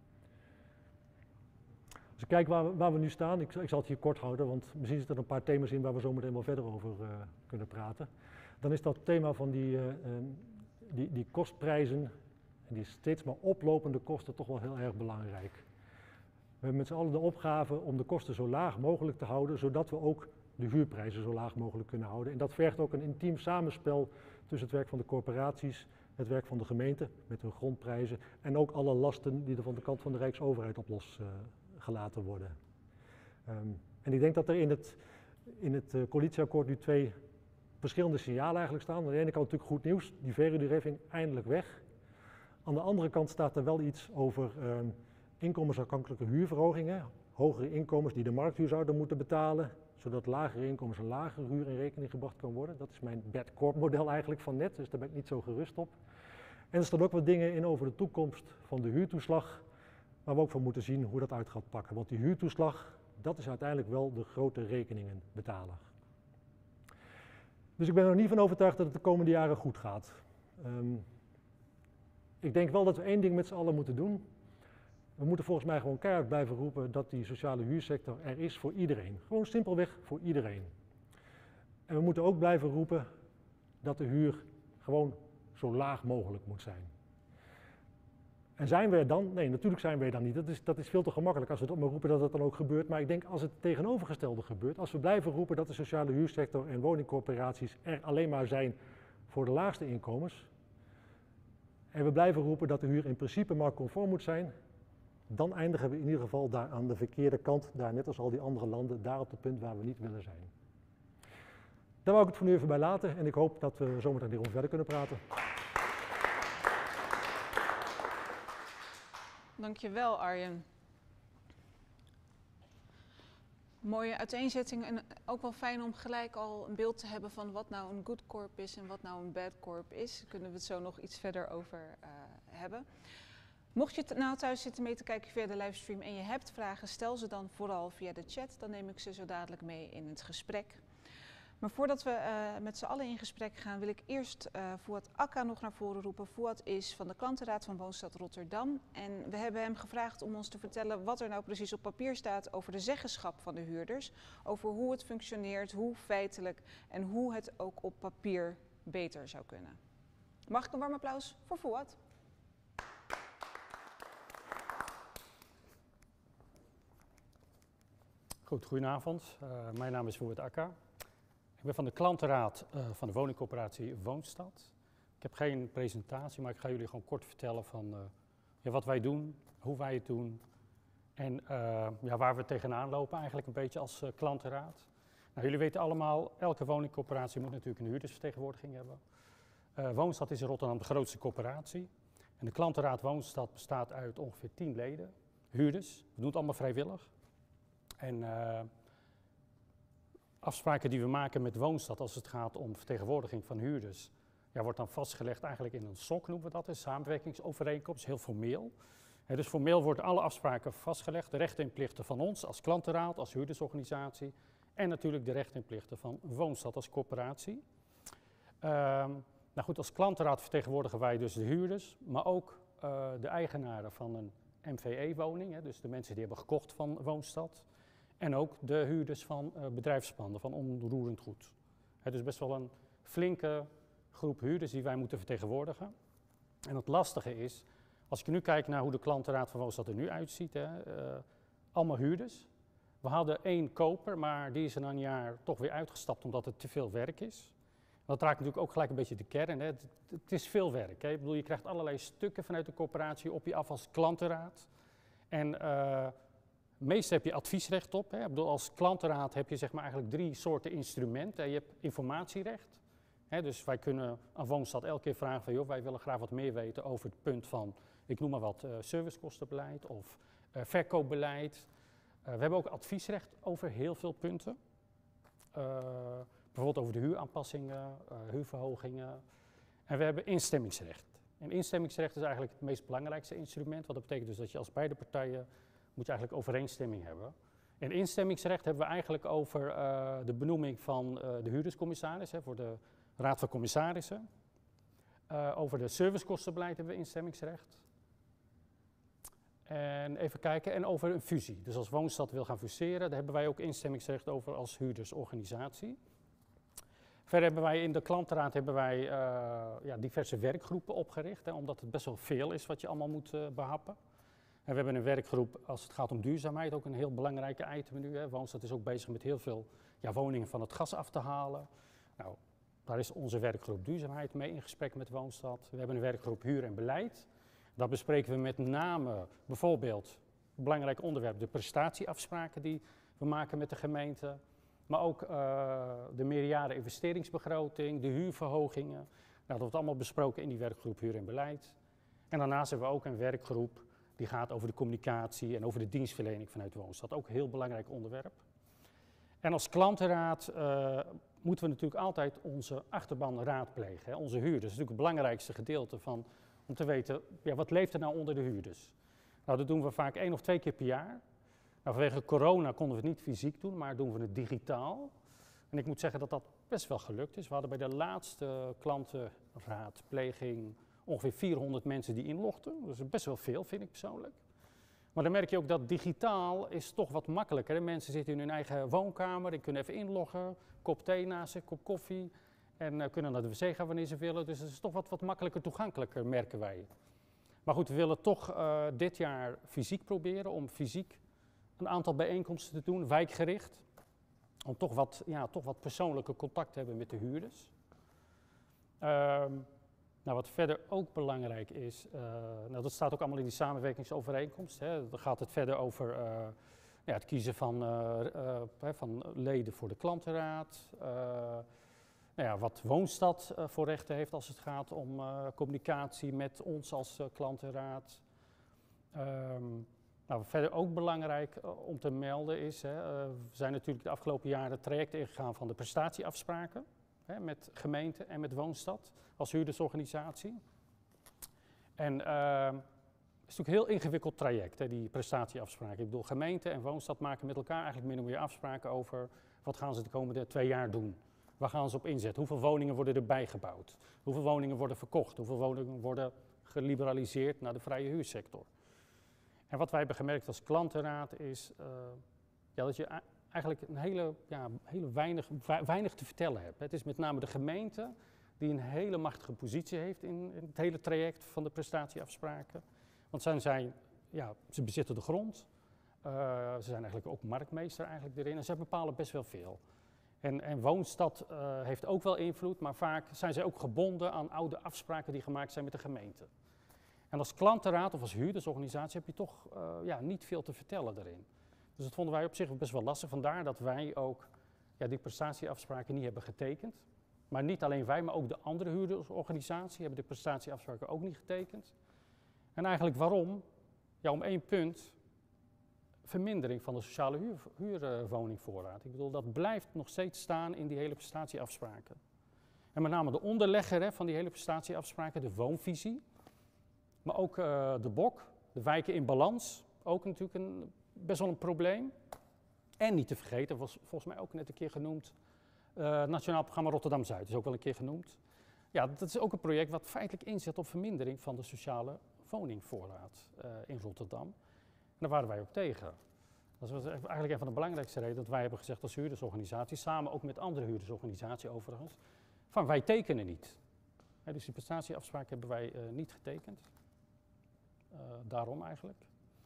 Speaker 6: Als ik kijk waar we nu staan, ik zal het hier kort houden, want misschien zitten er een paar thema's in waar we zo meteen wel verder over kunnen praten. Dan is dat thema van die kostprijzen en die steeds maar oplopende kosten toch wel heel erg belangrijk. We hebben met z'n allen de opgave om de kosten zo laag mogelijk te houden, zodat we ook de huurprijzen zo laag mogelijk kunnen houden. En dat vergt ook een intiem samenspel tussen het werk van de corporaties, het werk van de gemeente met hun grondprijzen en ook alle lasten die er van de kant van de Rijksoverheid op losgelaten worden. En ik denk dat er in het coalitieakkoord nu twee verschillende signalen eigenlijk staan. Aan de ene kant natuurlijk goed nieuws, die verhuurderheffing eindelijk weg. Aan de andere kant staat er wel iets over inkomensafhankelijke huurverhogingen, hogere inkomens die de markthuur zouden moeten betalen, zodat lagere inkomens een lagere huur in rekening gebracht kan worden. Dat is mijn bad corp model eigenlijk van net, dus daar ben ik niet zo gerust op. En er staan ook wat dingen in over de toekomst van de huurtoeslag, waar we ook van moeten zien hoe dat uit gaat pakken. Want die huurtoeslag, dat is uiteindelijk wel de grote rekeningenbetaler. Dus ik ben er nog niet van overtuigd dat het de komende jaren goed gaat. Ik denk wel dat we één ding met z'n allen moeten doen. We moeten volgens mij gewoon keihard blijven roepen dat die sociale huursector er is voor iedereen. Gewoon simpelweg voor iedereen. En we moeten ook blijven roepen dat de huur gewoon zo laag mogelijk moet zijn. En zijn we er dan? Nee, natuurlijk zijn we er dan niet. Dat is veel te gemakkelijk als we dat maar roepen dat dat dan ook gebeurt. Maar ik denk als het tegenovergestelde gebeurt, als we blijven roepen dat de sociale huursector en woningcorporaties er alleen maar zijn voor de laagste inkomens, en we blijven roepen dat de huur in principe marktconform moet zijn, dan eindigen we in ieder geval daar aan de verkeerde kant, daar net als al die andere landen, daar op het punt waar we niet willen zijn. Daar wou ik het voor nu even bij laten en ik hoop dat we zometeen hierover verder kunnen praten.
Speaker 1: Dankjewel, Arjen. Mooie uiteenzetting en ook wel fijn om gelijk al een beeld te hebben van wat nou een good corp is en wat nou een bad corp is. Daar kunnen we het zo nog iets verder over hebben. Mocht je nou thuis zitten mee te kijken via de livestream en je hebt vragen, stel ze dan vooral via de chat. Dan neem ik ze zo dadelijk mee in het gesprek. Maar voordat we met z'n allen in gesprek gaan, wil ik eerst Fouad Akka nog naar voren roepen. Fouad is van de Klantenraad van Woonstad Rotterdam. En we hebben hem gevraagd om ons te vertellen wat er nou precies op papier staat over de zeggenschap van de huurders. Over hoe het functioneert, hoe feitelijk en hoe het ook op papier beter zou kunnen. Mag ik een warm applaus voor Fouad?
Speaker 7: Goed, goedenavond. Mijn naam is Fouad Akka. Ik ben van de Klantenraad van de woningcorporatie Woonstad. Ik heb geen presentatie, maar ik ga jullie gewoon kort vertellen van wat wij doen, hoe wij het doen en waar we tegenaan lopen eigenlijk een beetje als klantenraad. Nou, jullie weten allemaal, elke woningcorporatie moet natuurlijk een huurdersvertegenwoordiging hebben. Woonstad is in Rotterdam de grootste corporatie. En de Klantenraad Woonstad bestaat uit ongeveer 10 leden, huurders. We doen het allemaal vrijwillig. En afspraken die we maken met Woonstad als het gaat om vertegenwoordiging van huurders, wordt dan vastgelegd eigenlijk in een SOC noemen we dat, een samenwerkingsovereenkomst, heel formeel. Dus formeel worden alle afspraken vastgelegd, de rechten en plichten van ons als klantenraad, als huurdersorganisatie en natuurlijk de rechten en plichten van Woonstad als corporatie. Nou goed, als klantenraad vertegenwoordigen wij dus de huurders, maar ook de eigenaren van een MVE-woning, dus de mensen die hebben gekocht van Woonstad. En ook de huurders van bedrijfspanden, van onroerend goed. Dus best wel een flinke groep huurders die wij moeten vertegenwoordigen. En het lastige is, als ik nu kijk naar hoe de klantenraad van Woonstad er nu uitziet, allemaal huurders. We hadden 1 koper, maar die is er na een jaar toch weer uitgestapt omdat het te veel werk is. Dat raakt natuurlijk ook gelijk een beetje de kern. Het is veel werk. Ik bedoel, je krijgt allerlei stukken vanuit de corporatie op je af als klantenraad. En meestal heb je adviesrecht op. Ik bedoel, als klantenraad heb je zeg maar eigenlijk 3 soorten instrumenten. Je hebt informatierecht. Dus wij kunnen aan Woonstad elke keer vragen van, joh, wij willen graag wat meer weten over het punt van, ik noem maar wat, servicekostenbeleid of verkoopbeleid. We hebben ook adviesrecht over heel veel punten. Bijvoorbeeld over de huuraanpassingen, huurverhogingen. En we hebben instemmingsrecht. En instemmingsrecht is eigenlijk het meest belangrijkste instrument. Wat dat betekent dus dat je als beide partijen moet je eigenlijk overeenstemming hebben. En instemmingsrecht hebben we eigenlijk over de benoeming van de huurderscommissaris voor de Raad van Commissarissen. Over de servicekostenbeleid hebben we instemmingsrecht. En even kijken, en over een fusie. Dus als Woonstad wil gaan fuseren, daar hebben wij ook instemmingsrecht over als huurdersorganisatie. Verder hebben wij in de klantenraad diverse werkgroepen opgericht, omdat het best wel veel is wat je allemaal moet behappen. En we hebben een werkgroep als het gaat om duurzaamheid, ook een heel belangrijke item nu. Woonstad is ook bezig met heel veel woningen van het gas af te halen. Nou, daar is onze werkgroep duurzaamheid mee in gesprek met Woonstad. We hebben een werkgroep huur en beleid. Dat bespreken we met name bijvoorbeeld, belangrijk onderwerp, de prestatieafspraken die we maken met de gemeente. Maar ook de meerjaren investeringsbegroting, de huurverhogingen. Nou, dat wordt allemaal besproken in die werkgroep huur en beleid. En daarnaast hebben we ook een werkgroep die gaat over de communicatie en over de dienstverlening vanuit Woonstad. Ook een heel belangrijk onderwerp. En als klantenraad moeten we natuurlijk altijd onze achterban raadplegen, onze huurders. Dat is natuurlijk het belangrijkste gedeelte om te weten, wat leeft er nou onder de huurders? Nou, dat doen we vaak 1 of 2 keer per jaar. Nou, vanwege corona konden we het niet fysiek doen, maar doen we het digitaal. En ik moet zeggen dat dat best wel gelukt is. We hadden bij de laatste klantenraadpleging ongeveer 400 mensen die inlogden. Dat is best wel veel, vind ik persoonlijk. Maar dan merk je ook dat digitaal is toch wat makkelijker. Mensen zitten in hun eigen woonkamer, die kunnen even inloggen, kop thee naast zich, kop koffie. En kunnen naar de wc gaan wanneer ze willen. Dus het is toch wat makkelijker toegankelijker, merken wij. Maar goed, we willen toch dit jaar fysiek proberen om fysiek een aantal bijeenkomsten te doen, wijkgericht. Om toch wat persoonlijke contact te hebben met de huurders. Nou, wat verder ook belangrijk is, dat staat ook allemaal in die samenwerkingsovereenkomst. Hè. Dan gaat het verder over het kiezen van leden voor de klantenraad. Wat Woonstad voor rechten heeft als het gaat om communicatie met ons als klantenraad. Verder ook belangrijk om te melden is, we zijn natuurlijk de afgelopen jaren trajecten ingegaan van de prestatieafspraken. Met gemeente en met Woonstad als huurdersorganisatie. En het is natuurlijk een heel ingewikkeld traject, die prestatieafspraken. Ik bedoel, gemeente en Woonstad maken met elkaar eigenlijk min of meer afspraken over wat gaan ze de komende 2 jaar doen. Waar gaan ze op inzetten? Hoeveel woningen worden erbij gebouwd? Hoeveel woningen worden verkocht? Hoeveel woningen worden geliberaliseerd naar de vrije huursector? En wat wij hebben gemerkt als klantenraad is dat je eigenlijk een hele weinig te vertellen hebt. Het is met name de gemeente die een hele machtige positie heeft in het hele traject van de prestatieafspraken. Want ze bezitten de grond, ze zijn eigenlijk ook marktmeester eigenlijk erin en ze bepalen best wel veel. En Woonstad heeft ook wel invloed, maar vaak zijn zij ook gebonden aan oude afspraken die gemaakt zijn met de gemeente. En als klantenraad of als huurdersorganisatie heb je toch niet veel te vertellen daarin. Dus dat vonden wij op zich best wel lastig. Vandaar dat wij ook die prestatieafspraken niet hebben getekend. Maar niet alleen wij, maar ook de andere huurdersorganisaties hebben de prestatieafspraken ook niet getekend. En eigenlijk waarom? Ja, om 1 punt. Vermindering van de sociale huurwoningvoorraad. Ik bedoel, dat blijft nog steeds staan in die hele prestatieafspraken. En met name de onderlegger van die hele prestatieafspraken, de woonvisie. Maar ook de BOK, de wijken in balans, ook natuurlijk best wel een probleem. En niet te vergeten, was volgens mij ook net een keer genoemd, Nationaal Programma Rotterdam-Zuid, is ook wel een keer genoemd. Ja, dat is ook een project wat feitelijk inzet op vermindering van de sociale woningvoorraad in Rotterdam. En daar waren wij ook tegen. Dat was eigenlijk een van de belangrijkste redenen dat wij hebben gezegd als huurdersorganisatie, samen ook met andere huurdersorganisaties overigens, van wij tekenen niet. Dus die prestatieafspraak hebben wij niet getekend. Daarom eigenlijk.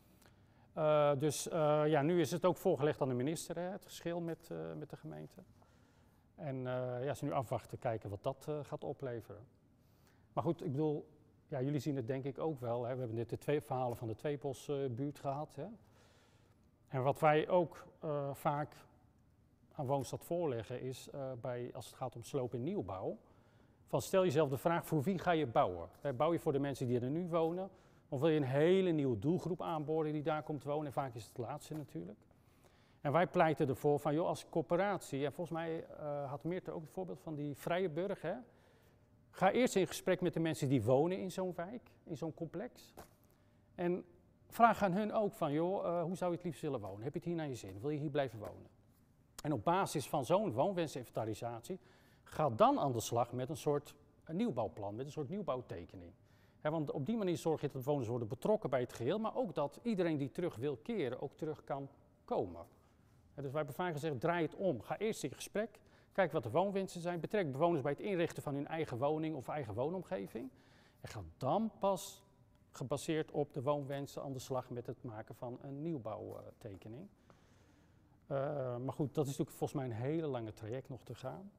Speaker 7: Nu is het ook voorgelegd aan de minister, het geschil met de gemeente. En ze nu afwachten, kijken wat dat gaat opleveren. Maar goed, ik bedoel, jullie zien het denk ik ook wel. Hè. We hebben net de 2 verhalen van de Tweebosbuurt gehad. Hè. En wat wij ook vaak aan Woonstad voorleggen is, als het gaat om sloop- en nieuwbouw, van stel jezelf de vraag, voor wie ga je bouwen? Bouw je voor de mensen die er nu wonen? Of wil je een hele nieuwe doelgroep aanboren die daar komt wonen? En vaak is het laatste natuurlijk. En wij pleiten ervoor van, als coöperatie, en volgens mij had Meerte ook het voorbeeld van die Vrije Burg, hè? Ga eerst in gesprek met de mensen die wonen in zo'n wijk, in zo'n complex. En vraag aan hun ook van, hoe zou je het liefst willen wonen? Heb je het hier naar je zin? Wil je hier blijven wonen? En op basis van zo'n woonwensinventarisatie, ga dan aan de slag met een nieuwbouwplan, met een soort nieuwbouwtekening. Want op die manier zorg je dat bewoners worden betrokken bij het geheel, maar ook dat iedereen die terug wil keren ook terug kan komen. Dus wij hebben vaak gezegd, draai het om. Ga eerst in gesprek, kijk wat de woonwensen zijn, betrek bewoners bij het inrichten van hun eigen woning of eigen woonomgeving. En ga dan pas gebaseerd op de woonwensen aan de slag met het maken van een nieuwbouwtekening. Maar goed, dat is natuurlijk volgens mij een hele lange traject nog te gaan.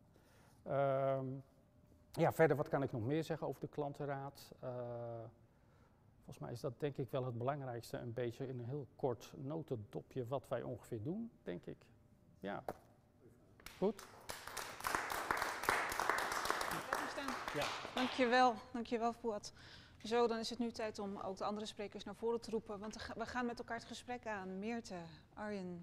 Speaker 7: Verder, wat kan ik nog meer zeggen over de klantenraad? Volgens mij is dat denk ik wel het belangrijkste, een beetje in een heel kort notendopje wat wij ongeveer doen, denk ik. Ja, goed.
Speaker 1: Ja. Dankjewel Fouad. Zo, dan is het nu tijd om ook de andere sprekers naar voren te roepen, want we gaan met elkaar het gesprek aan. Meerte, Arjen.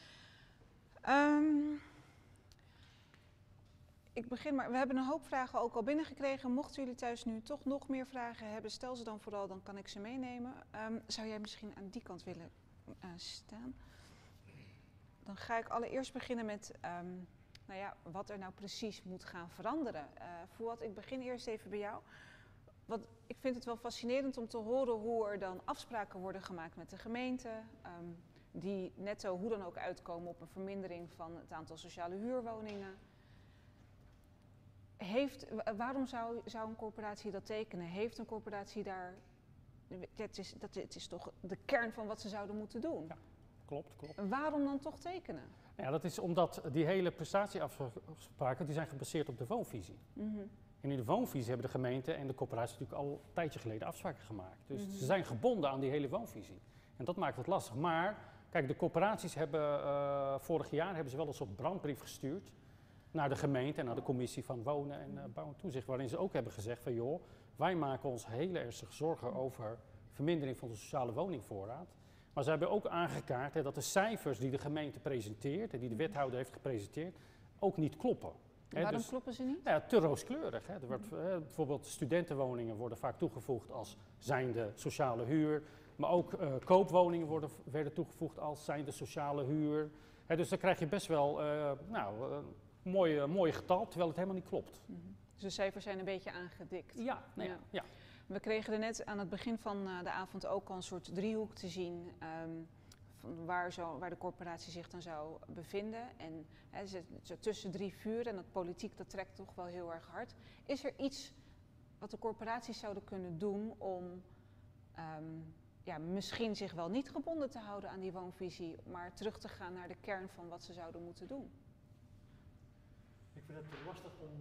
Speaker 1: Ik begin maar. We hebben een hoop vragen ook al binnengekregen. Mochten jullie thuis nu toch nog meer vragen hebben, stel ze dan vooral, dan kan ik ze meenemen. Zou jij misschien aan die kant willen staan? Dan ga ik allereerst beginnen met nou ja, wat er nou precies moet gaan veranderen. Fouad, ik begin eerst even bij jou. Want ik vind het wel fascinerend om te horen hoe er dan afspraken worden gemaakt met de gemeente, die netto hoe dan ook uitkomen op een vermindering van het aantal sociale huurwoningen. Waarom zou een corporatie dat tekenen? Heeft een corporatie daar... Het is toch de kern van wat ze zouden moeten doen?
Speaker 7: Ja, klopt.
Speaker 1: Waarom dan toch tekenen?
Speaker 7: Ja, dat is omdat die hele prestatieafspraken die zijn gebaseerd op de woonvisie. En in de woonvisie hebben de gemeente en de corporatie natuurlijk al een tijdje geleden afspraken gemaakt. Dus ze zijn gebonden aan die hele woonvisie. En dat maakt het lastig. Maar kijk, de corporaties hebben vorig jaar hebben ze wel een soort brandbrief gestuurd naar de gemeente en naar de commissie van Wonen en Bouw en Toezicht. Waarin ze ook hebben gezegd van joh, wij maken ons heel ernstig zorgen over vermindering van de sociale woningvoorraad. Maar ze hebben ook aangekaart dat de cijfers die de gemeente presenteert en die de wethouder heeft gepresenteerd ook niet kloppen.
Speaker 1: Waarom kloppen ze niet?
Speaker 7: Ja, te rooskleurig. Er wordt, bijvoorbeeld studentenwoningen worden vaak toegevoegd als zijnde sociale huur. Maar ook koopwoningen werden toegevoegd als zijnde sociale huur. Dus dan krijg je best wel een mooi getal, terwijl het helemaal niet klopt.
Speaker 1: Dus de cijfers zijn een beetje aangedikt.
Speaker 7: Ja.
Speaker 1: We kregen er net aan het begin van de avond ook al een soort driehoek te zien van waar de corporatie zich dan zou bevinden. En zo tussen drie vuren en dat politiek dat trekt toch wel heel erg hard. Is er iets wat de corporaties zouden kunnen doen om misschien zich wel niet gebonden te houden aan die woonvisie, maar terug te gaan naar de kern van wat ze zouden moeten doen?
Speaker 6: Ik vind het lastig om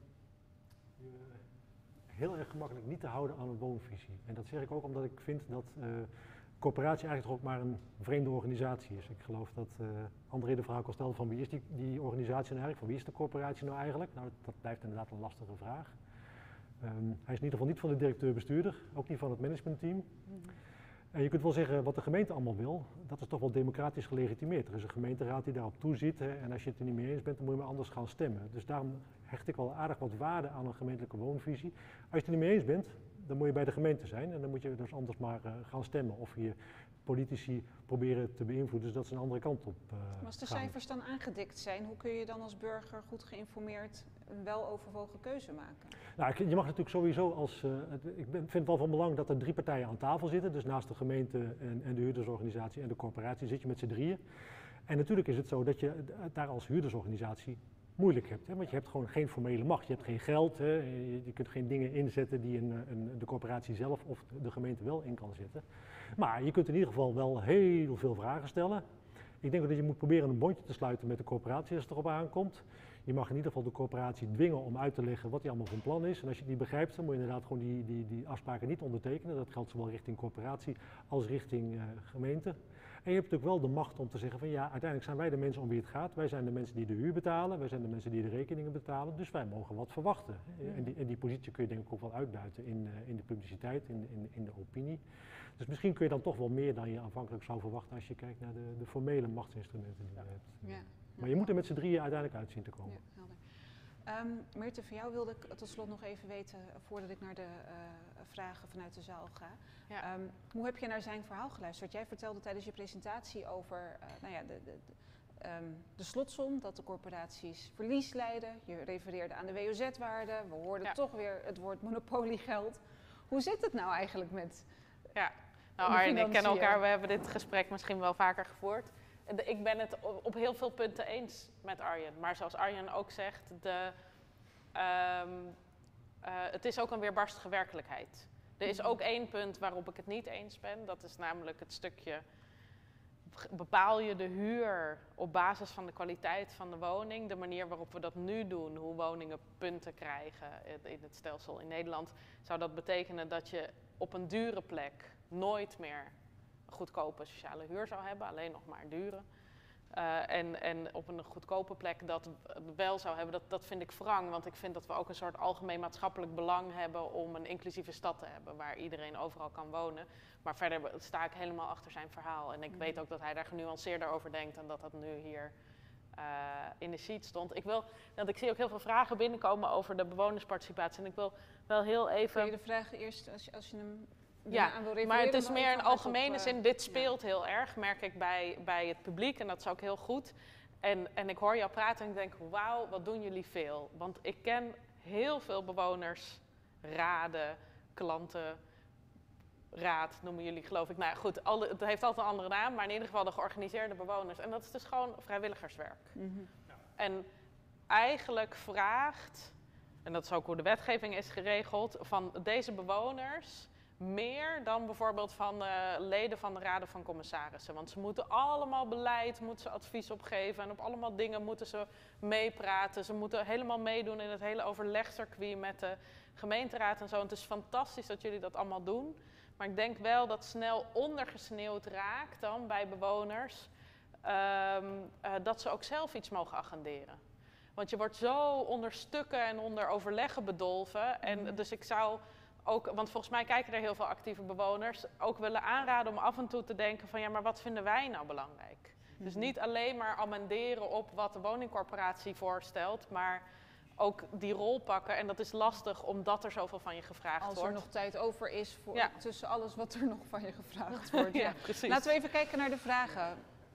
Speaker 6: je heel erg gemakkelijk niet te houden aan een woonvisie. En dat zeg ik ook omdat ik vind dat corporatie eigenlijk toch ook maar een vreemde organisatie is. Ik geloof dat André de vraag al stelde van wie is die organisatie nou eigenlijk, van wie is de corporatie nou eigenlijk? Nou, dat blijft inderdaad een lastige vraag. Hij is in ieder geval niet van de directeur-bestuurder, ook niet van het managementteam. En je kunt wel zeggen wat de gemeente allemaal wil, dat is toch wel democratisch gelegitimeerd. Er is een gemeenteraad die daarop toeziet en als je het er niet mee eens bent, dan moet je maar anders gaan stemmen. Dus daarom hecht ik wel aardig wat waarde aan een gemeentelijke woonvisie. Als je het er niet mee eens bent, dan moet je bij de gemeente zijn en dan moet je dus anders maar gaan stemmen. Of je politici proberen te beïnvloeden, zodat ze een andere kant op gaan.
Speaker 1: Maar als de cijfers dan aangedikt zijn, hoe kun je dan als burger goed geïnformeerd een weloverwogen keuze maken? Nou,
Speaker 6: je mag natuurlijk sowieso vind het wel van belang dat er drie partijen aan tafel zitten. Dus naast de gemeente en de huurdersorganisatie en de corporatie zit je met z'n drieën. En natuurlijk is het zo dat je daar als huurdersorganisatie moeilijk hebt. Want je hebt gewoon geen formele macht. Je hebt geen geld. Je kunt geen dingen inzetten die de corporatie zelf of de gemeente wel in kan zetten. Maar je kunt in ieder geval wel heel veel vragen stellen. Ik denk dat je moet proberen een bondje te sluiten met de corporatie als het erop aankomt. Je mag in ieder geval de corporatie dwingen om uit te leggen wat die allemaal van plan is. En als je die begrijpt, dan moet je inderdaad gewoon die afspraken niet ondertekenen. Dat geldt zowel richting corporatie als richting gemeente. En je hebt natuurlijk wel de macht om te zeggen van ja, uiteindelijk zijn wij de mensen om wie het gaat. Wij zijn de mensen die de huur betalen, wij zijn de mensen die de rekeningen betalen. Dus wij mogen wat verwachten. En die positie kun je denk ik ook wel uitbuiten in de publiciteit, in de opinie. Dus misschien kun je dan toch wel meer dan je aanvankelijk zou verwachten als je kijkt naar de formele machtsinstrumenten die je hebt.
Speaker 1: Ja.
Speaker 6: Maar je moet er met z'n drieën uiteindelijk uit zien te komen.
Speaker 1: Ja, helder. Meerte, van jou wilde ik tot slot nog even weten, voordat ik naar de vragen vanuit de zaal ga.
Speaker 3: Ja.
Speaker 1: Hoe heb je naar zijn verhaal geluisterd? Jij vertelde tijdens je presentatie over de slotsom, dat de corporaties verlies lijden. Je refereerde aan de WOZ-waarde. We hoorden toch weer het woord monopoliegeld. Hoe zit het nou eigenlijk met...
Speaker 3: Ja, nou Arjen, ik ken elkaar, we hebben dit gesprek misschien wel vaker gevoerd. Ik ben het op heel veel punten eens met Arjen. Maar zoals Arjen ook zegt, het is ook een weerbarstige werkelijkheid. Er is ook één punt waarop ik het niet eens ben. Dat is namelijk het stukje, bepaal je de huur op basis van de kwaliteit van de woning. De manier waarop we dat nu doen, hoe woningen punten krijgen in het stelsel in Nederland. Zou dat betekenen dat je op een dure plek nooit meer goedkope sociale huur zou hebben, alleen nog maar dure. En op een goedkope plek dat wel zou hebben, dat vind ik wrang. Want ik vind dat we ook een soort algemeen maatschappelijk belang hebben om een inclusieve stad te hebben, waar iedereen overal kan wonen. Maar verder sta ik helemaal achter zijn verhaal. En ik weet ook dat hij daar genuanceerder over denkt en dat dat nu hier in de sheet stond. Want ik zie ook heel veel vragen binnenkomen over de bewonersparticipatie. En ik wil wel heel even...
Speaker 1: Kun je de vraag eerst, als je hem...
Speaker 3: Ja, maar het is meer een algemene zin. Dit speelt heel erg, merk ik bij het publiek. En dat is ook heel goed. En ik hoor jou praten en ik denk, wauw, wat doen jullie veel. Want ik ken heel veel bewoners, raden, klanten, raad noemen jullie geloof ik. Nou ja, goed, het heeft altijd een andere naam, maar in ieder geval de georganiseerde bewoners. En dat is dus gewoon vrijwilligerswerk. En eigenlijk vraagt, en dat is ook hoe de wetgeving is geregeld, van deze bewoners meer dan bijvoorbeeld van de leden van de raden van commissarissen. Want ze moeten allemaal beleid, moeten ze advies opgeven en op allemaal dingen moeten ze meepraten. Ze moeten helemaal meedoen in het hele overlegcircuit met de gemeenteraad en zo. En het is fantastisch dat jullie dat allemaal doen. Maar ik denk wel dat snel ondergesneeuwd raakt dan bij bewoners dat ze ook zelf iets mogen agenderen. Want je wordt zo onder stukken en onder overleggen bedolven. En dus ik zou ook, want volgens mij kijken er heel veel actieve bewoners, ook willen aanraden om af en toe te denken van ja, maar wat vinden wij nou belangrijk? Dus niet alleen maar amenderen op wat de woningcorporatie voorstelt, maar ook die rol pakken. En dat is lastig omdat er zoveel van je gevraagd wordt.
Speaker 1: Als er nog tijd over is voor tussen alles wat er nog van je gevraagd wordt.
Speaker 3: Ja, precies.
Speaker 1: Laten we even kijken naar de vragen.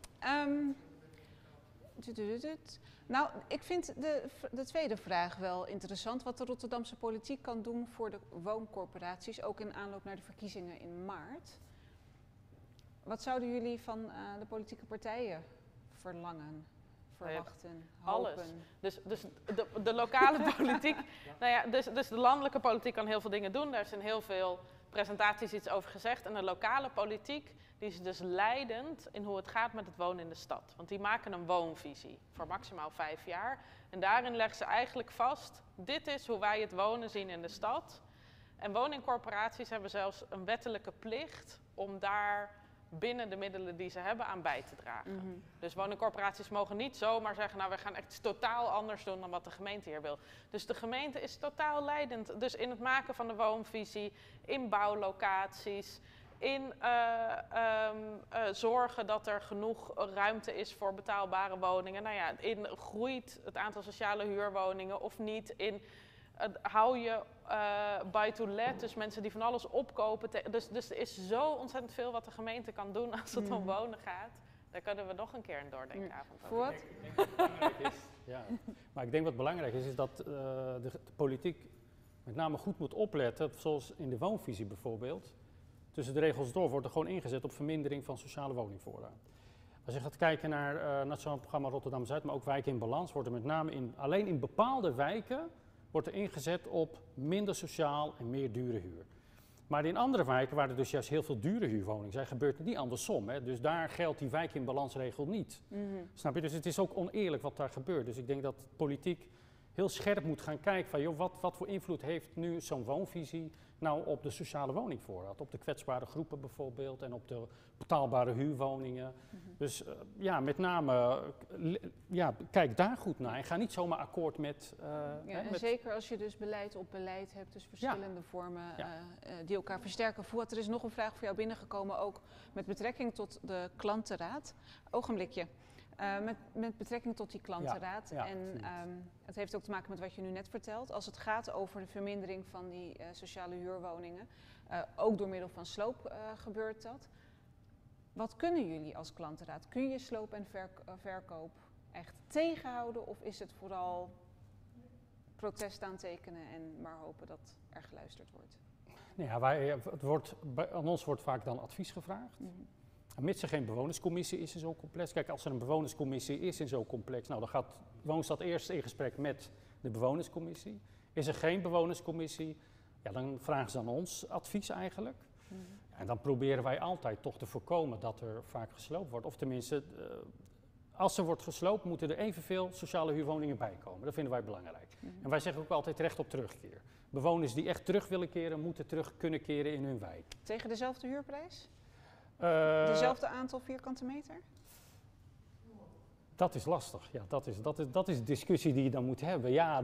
Speaker 1: Nou, ik vind de tweede vraag wel interessant. Wat de Rotterdamse politiek kan doen voor de wooncorporaties, ook in aanloop naar de verkiezingen in maart. Wat zouden jullie van de politieke partijen verlangen, verwachten, hopen?
Speaker 3: Alles. Dus de lokale politiek, nou ja, dus de landelijke politiek kan heel veel dingen doen. Daar zijn heel veel presentaties iets over gezegd. En de lokale politiek, die is dus leidend in hoe het gaat met het wonen in de stad. Want die maken een woonvisie voor maximaal 5 jaar. En daarin leggen ze eigenlijk vast, dit is hoe wij het wonen zien in de stad. En woningcorporaties hebben zelfs een wettelijke plicht om daar binnen de middelen die ze hebben aan bij te dragen. Dus woningcorporaties mogen niet zomaar zeggen, nou we gaan echt totaal anders doen dan wat de gemeente hier wil. Dus de gemeente is totaal leidend. Dus in het maken van de woonvisie, in bouwlocaties, in zorgen dat er genoeg ruimte is voor betaalbare woningen. Nou ja, in groeit het aantal sociale huurwoningen of niet. In hou je buy-to-let, dus mensen die van alles opkopen. Dus er is zo ontzettend veel wat de gemeente kan doen als het om wonen gaat. Daar kunnen we nog een keer een doordenkavond over
Speaker 1: Voort?
Speaker 7: Ja. Maar ik denk wat belangrijk is dat de politiek met name goed moet opletten, zoals in de woonvisie bijvoorbeeld. Tussen de regels door wordt er gewoon ingezet op vermindering van sociale woningvoorraad. Als je gaat kijken naar Nationaal Programma Rotterdam-Zuid, maar ook wijken in balans, wordt er met name alleen in bepaalde wijken wordt er ingezet op minder sociaal en meer dure huur. Maar in andere wijken waar er dus juist heel veel dure huurwoningen zijn, gebeurt het niet andersom. Hè? Dus daar geldt die wijk in balansregel niet. Snap je? Dus het is ook oneerlijk wat daar gebeurt. Dus ik denk dat politiek heel scherp moet gaan kijken van joh, wat voor invloed heeft nu zo'n woonvisie nou op de sociale woningvoorraad? Op de kwetsbare groepen bijvoorbeeld en op de betaalbare huurwoningen. Dus met name, kijk daar goed naar en ga niet zomaar akkoord met...
Speaker 1: Zeker als je dus beleid op beleid hebt, dus verschillende vormen die elkaar versterken. Fouad, er is nog een vraag voor jou binnengekomen, ook met betrekking tot de klantenraad. Ogenblikje. Met betrekking tot die klantenraad. Het heeft ook te maken met wat je nu net vertelt. Als het gaat over de vermindering van die sociale huurwoningen, ook door middel van sloop gebeurt dat. Wat kunnen jullie als klantenraad? Kun je sloop en verkoop echt tegenhouden of is het vooral protest aantekenen en maar hopen dat er geluisterd wordt?
Speaker 7: Aan ons wordt vaak dan advies gevraagd. Mits er geen bewonerscommissie is in zo'n complex. Kijk, als er een bewonerscommissie is in zo'n complex, nou dan gaat Woonstad eerst in gesprek met de bewonerscommissie. Is er geen bewonerscommissie, dan vragen ze aan ons advies eigenlijk. En dan proberen wij altijd toch te voorkomen dat er vaak gesloopt wordt. Of tenminste, als er wordt gesloopt, moeten er evenveel sociale huurwoningen bij komen. Dat vinden wij belangrijk. En wij zeggen ook altijd recht op terugkeer. Bewoners die echt terug willen keren, moeten terug kunnen keren in hun wijk.
Speaker 1: Tegen dezelfde huurprijs? Dezelfde aantal vierkante meter?
Speaker 7: Dat is lastig. Ja, dat is de discussie die je dan moet hebben. Ja,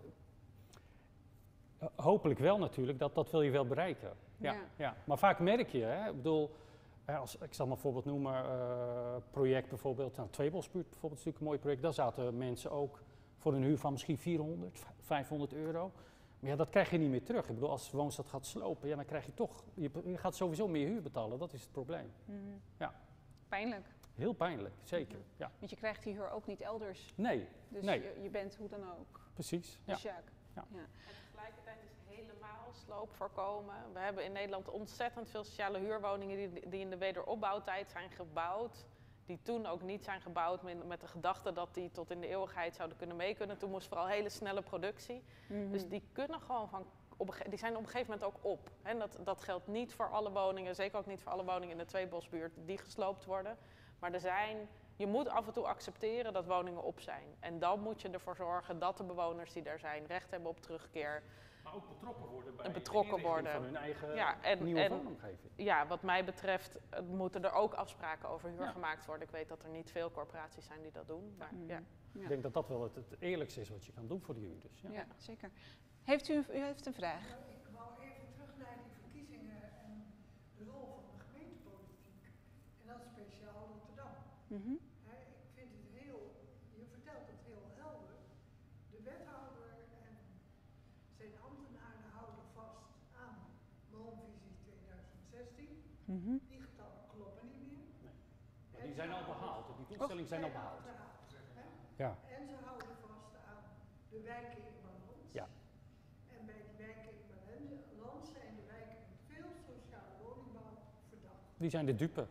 Speaker 7: hopelijk wel natuurlijk, dat wil je wel bereiken. Ja. Maar vaak merk je, hè, ik bedoel, ik zal maar een voorbeeld noemen, project bijvoorbeeld, Tweebosbuurt bijvoorbeeld is natuurlijk een mooi project. Daar zaten mensen ook voor een huur van misschien 400, 500 euro. Maar ja, dat krijg je niet meer terug. Ik bedoel, als Woonstad gaat slopen, dan krijg je toch, je gaat sowieso meer huur betalen. Dat is het probleem.
Speaker 1: Pijnlijk.
Speaker 7: Heel pijnlijk, zeker. Ja.
Speaker 1: Want je krijgt die huur ook niet elders.
Speaker 7: Nee,
Speaker 1: Dus
Speaker 7: nee.
Speaker 1: je bent hoe dan ook.
Speaker 7: Precies. Ja.
Speaker 1: Dus ja.
Speaker 7: Ja.
Speaker 1: Ja.
Speaker 3: En tegelijkertijd is helemaal sloop voorkomen. We hebben in Nederland ontzettend veel sociale huurwoningen die in de wederopbouwtijd zijn gebouwd. Die toen ook niet zijn gebouwd met de gedachte dat die tot in de eeuwigheid zouden kunnen mee kunnen. Toen moest vooral hele snelle productie. Dus die kunnen gewoon die zijn op een gegeven moment ook op. En dat geldt niet voor alle woningen, zeker ook niet voor alle woningen in de Tweebosbuurt die gesloopt worden. Maar je moet af en toe accepteren dat woningen op zijn. En dan moet je ervoor zorgen dat de bewoners die daar zijn recht hebben op terugkeer.
Speaker 7: Maar ook betrokken worden bij
Speaker 3: betrokken worden
Speaker 7: van hun eigen
Speaker 3: nieuwe
Speaker 7: woonomgeving.
Speaker 3: Ja, wat mij betreft moeten er ook afspraken over huur gemaakt worden. Ik weet dat er niet veel corporaties zijn die dat doen. Maar, ja.
Speaker 7: Ik denk dat dat wel het eerlijkste is wat je kan doen voor de huurders. Ja.
Speaker 1: Ja, zeker. U heeft een vraag?
Speaker 8: Nou, ik wou even terug naar die verkiezingen en de rol van de gemeentepolitiek. En dat speciaal Rotterdam. Ik vind het je vertelt het heel helder. De wethouder en zijn ambtenaren houden vast aan Woonvisie 2016. Die getallen kloppen niet meer.
Speaker 7: Nee. Maar die zijn al behaald, die doelstellingen zijn al behaald. Ja.
Speaker 8: En ze houden vast aan de wijken in balans.
Speaker 7: Ja.
Speaker 8: En bij die wijken in balans zijn de wijken met veel sociale woningbouw verdacht.
Speaker 7: Die zijn de dupe.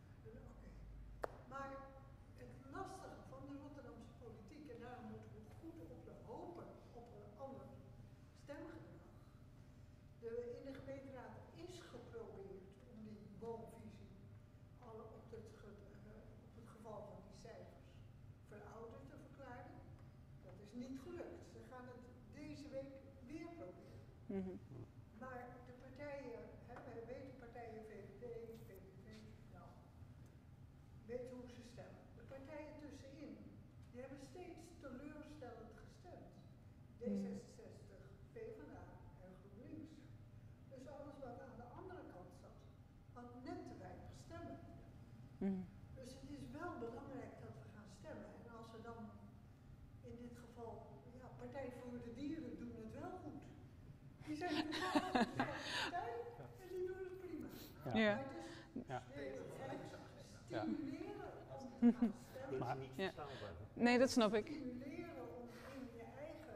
Speaker 8: Maar het lastige van de Rotterdamse politiek, en daarom moeten we goed hopen op een ander stemgedrag. In de gemeenteraad is geprobeerd om die woonvisie op het geval van die cijfers verouderd te verklaren. Dat is niet gelukt. Ze gaan het deze week weer proberen. Maar de partijen, wij weten partijen VVD, nou, weten hoe ze stemmen. De partijen tussenin, die hebben steeds teleurstellend gestemd. D66, PvdA en GroenLinks. Dus alles wat aan de andere kant zat, had net te weinig stemmen. Dus het is wel belangrijk dat we gaan stemmen. En als we dan in dit geval, Partij voor de Dieren doen het wel goed. Die zijn toevallig de partij en die doen het prima.
Speaker 1: Ja.
Speaker 8: Maar stimuleren om te gaan stemmen.
Speaker 7: Maar,
Speaker 1: Nee, dat snap ik.
Speaker 8: Stimuleren om in je eigen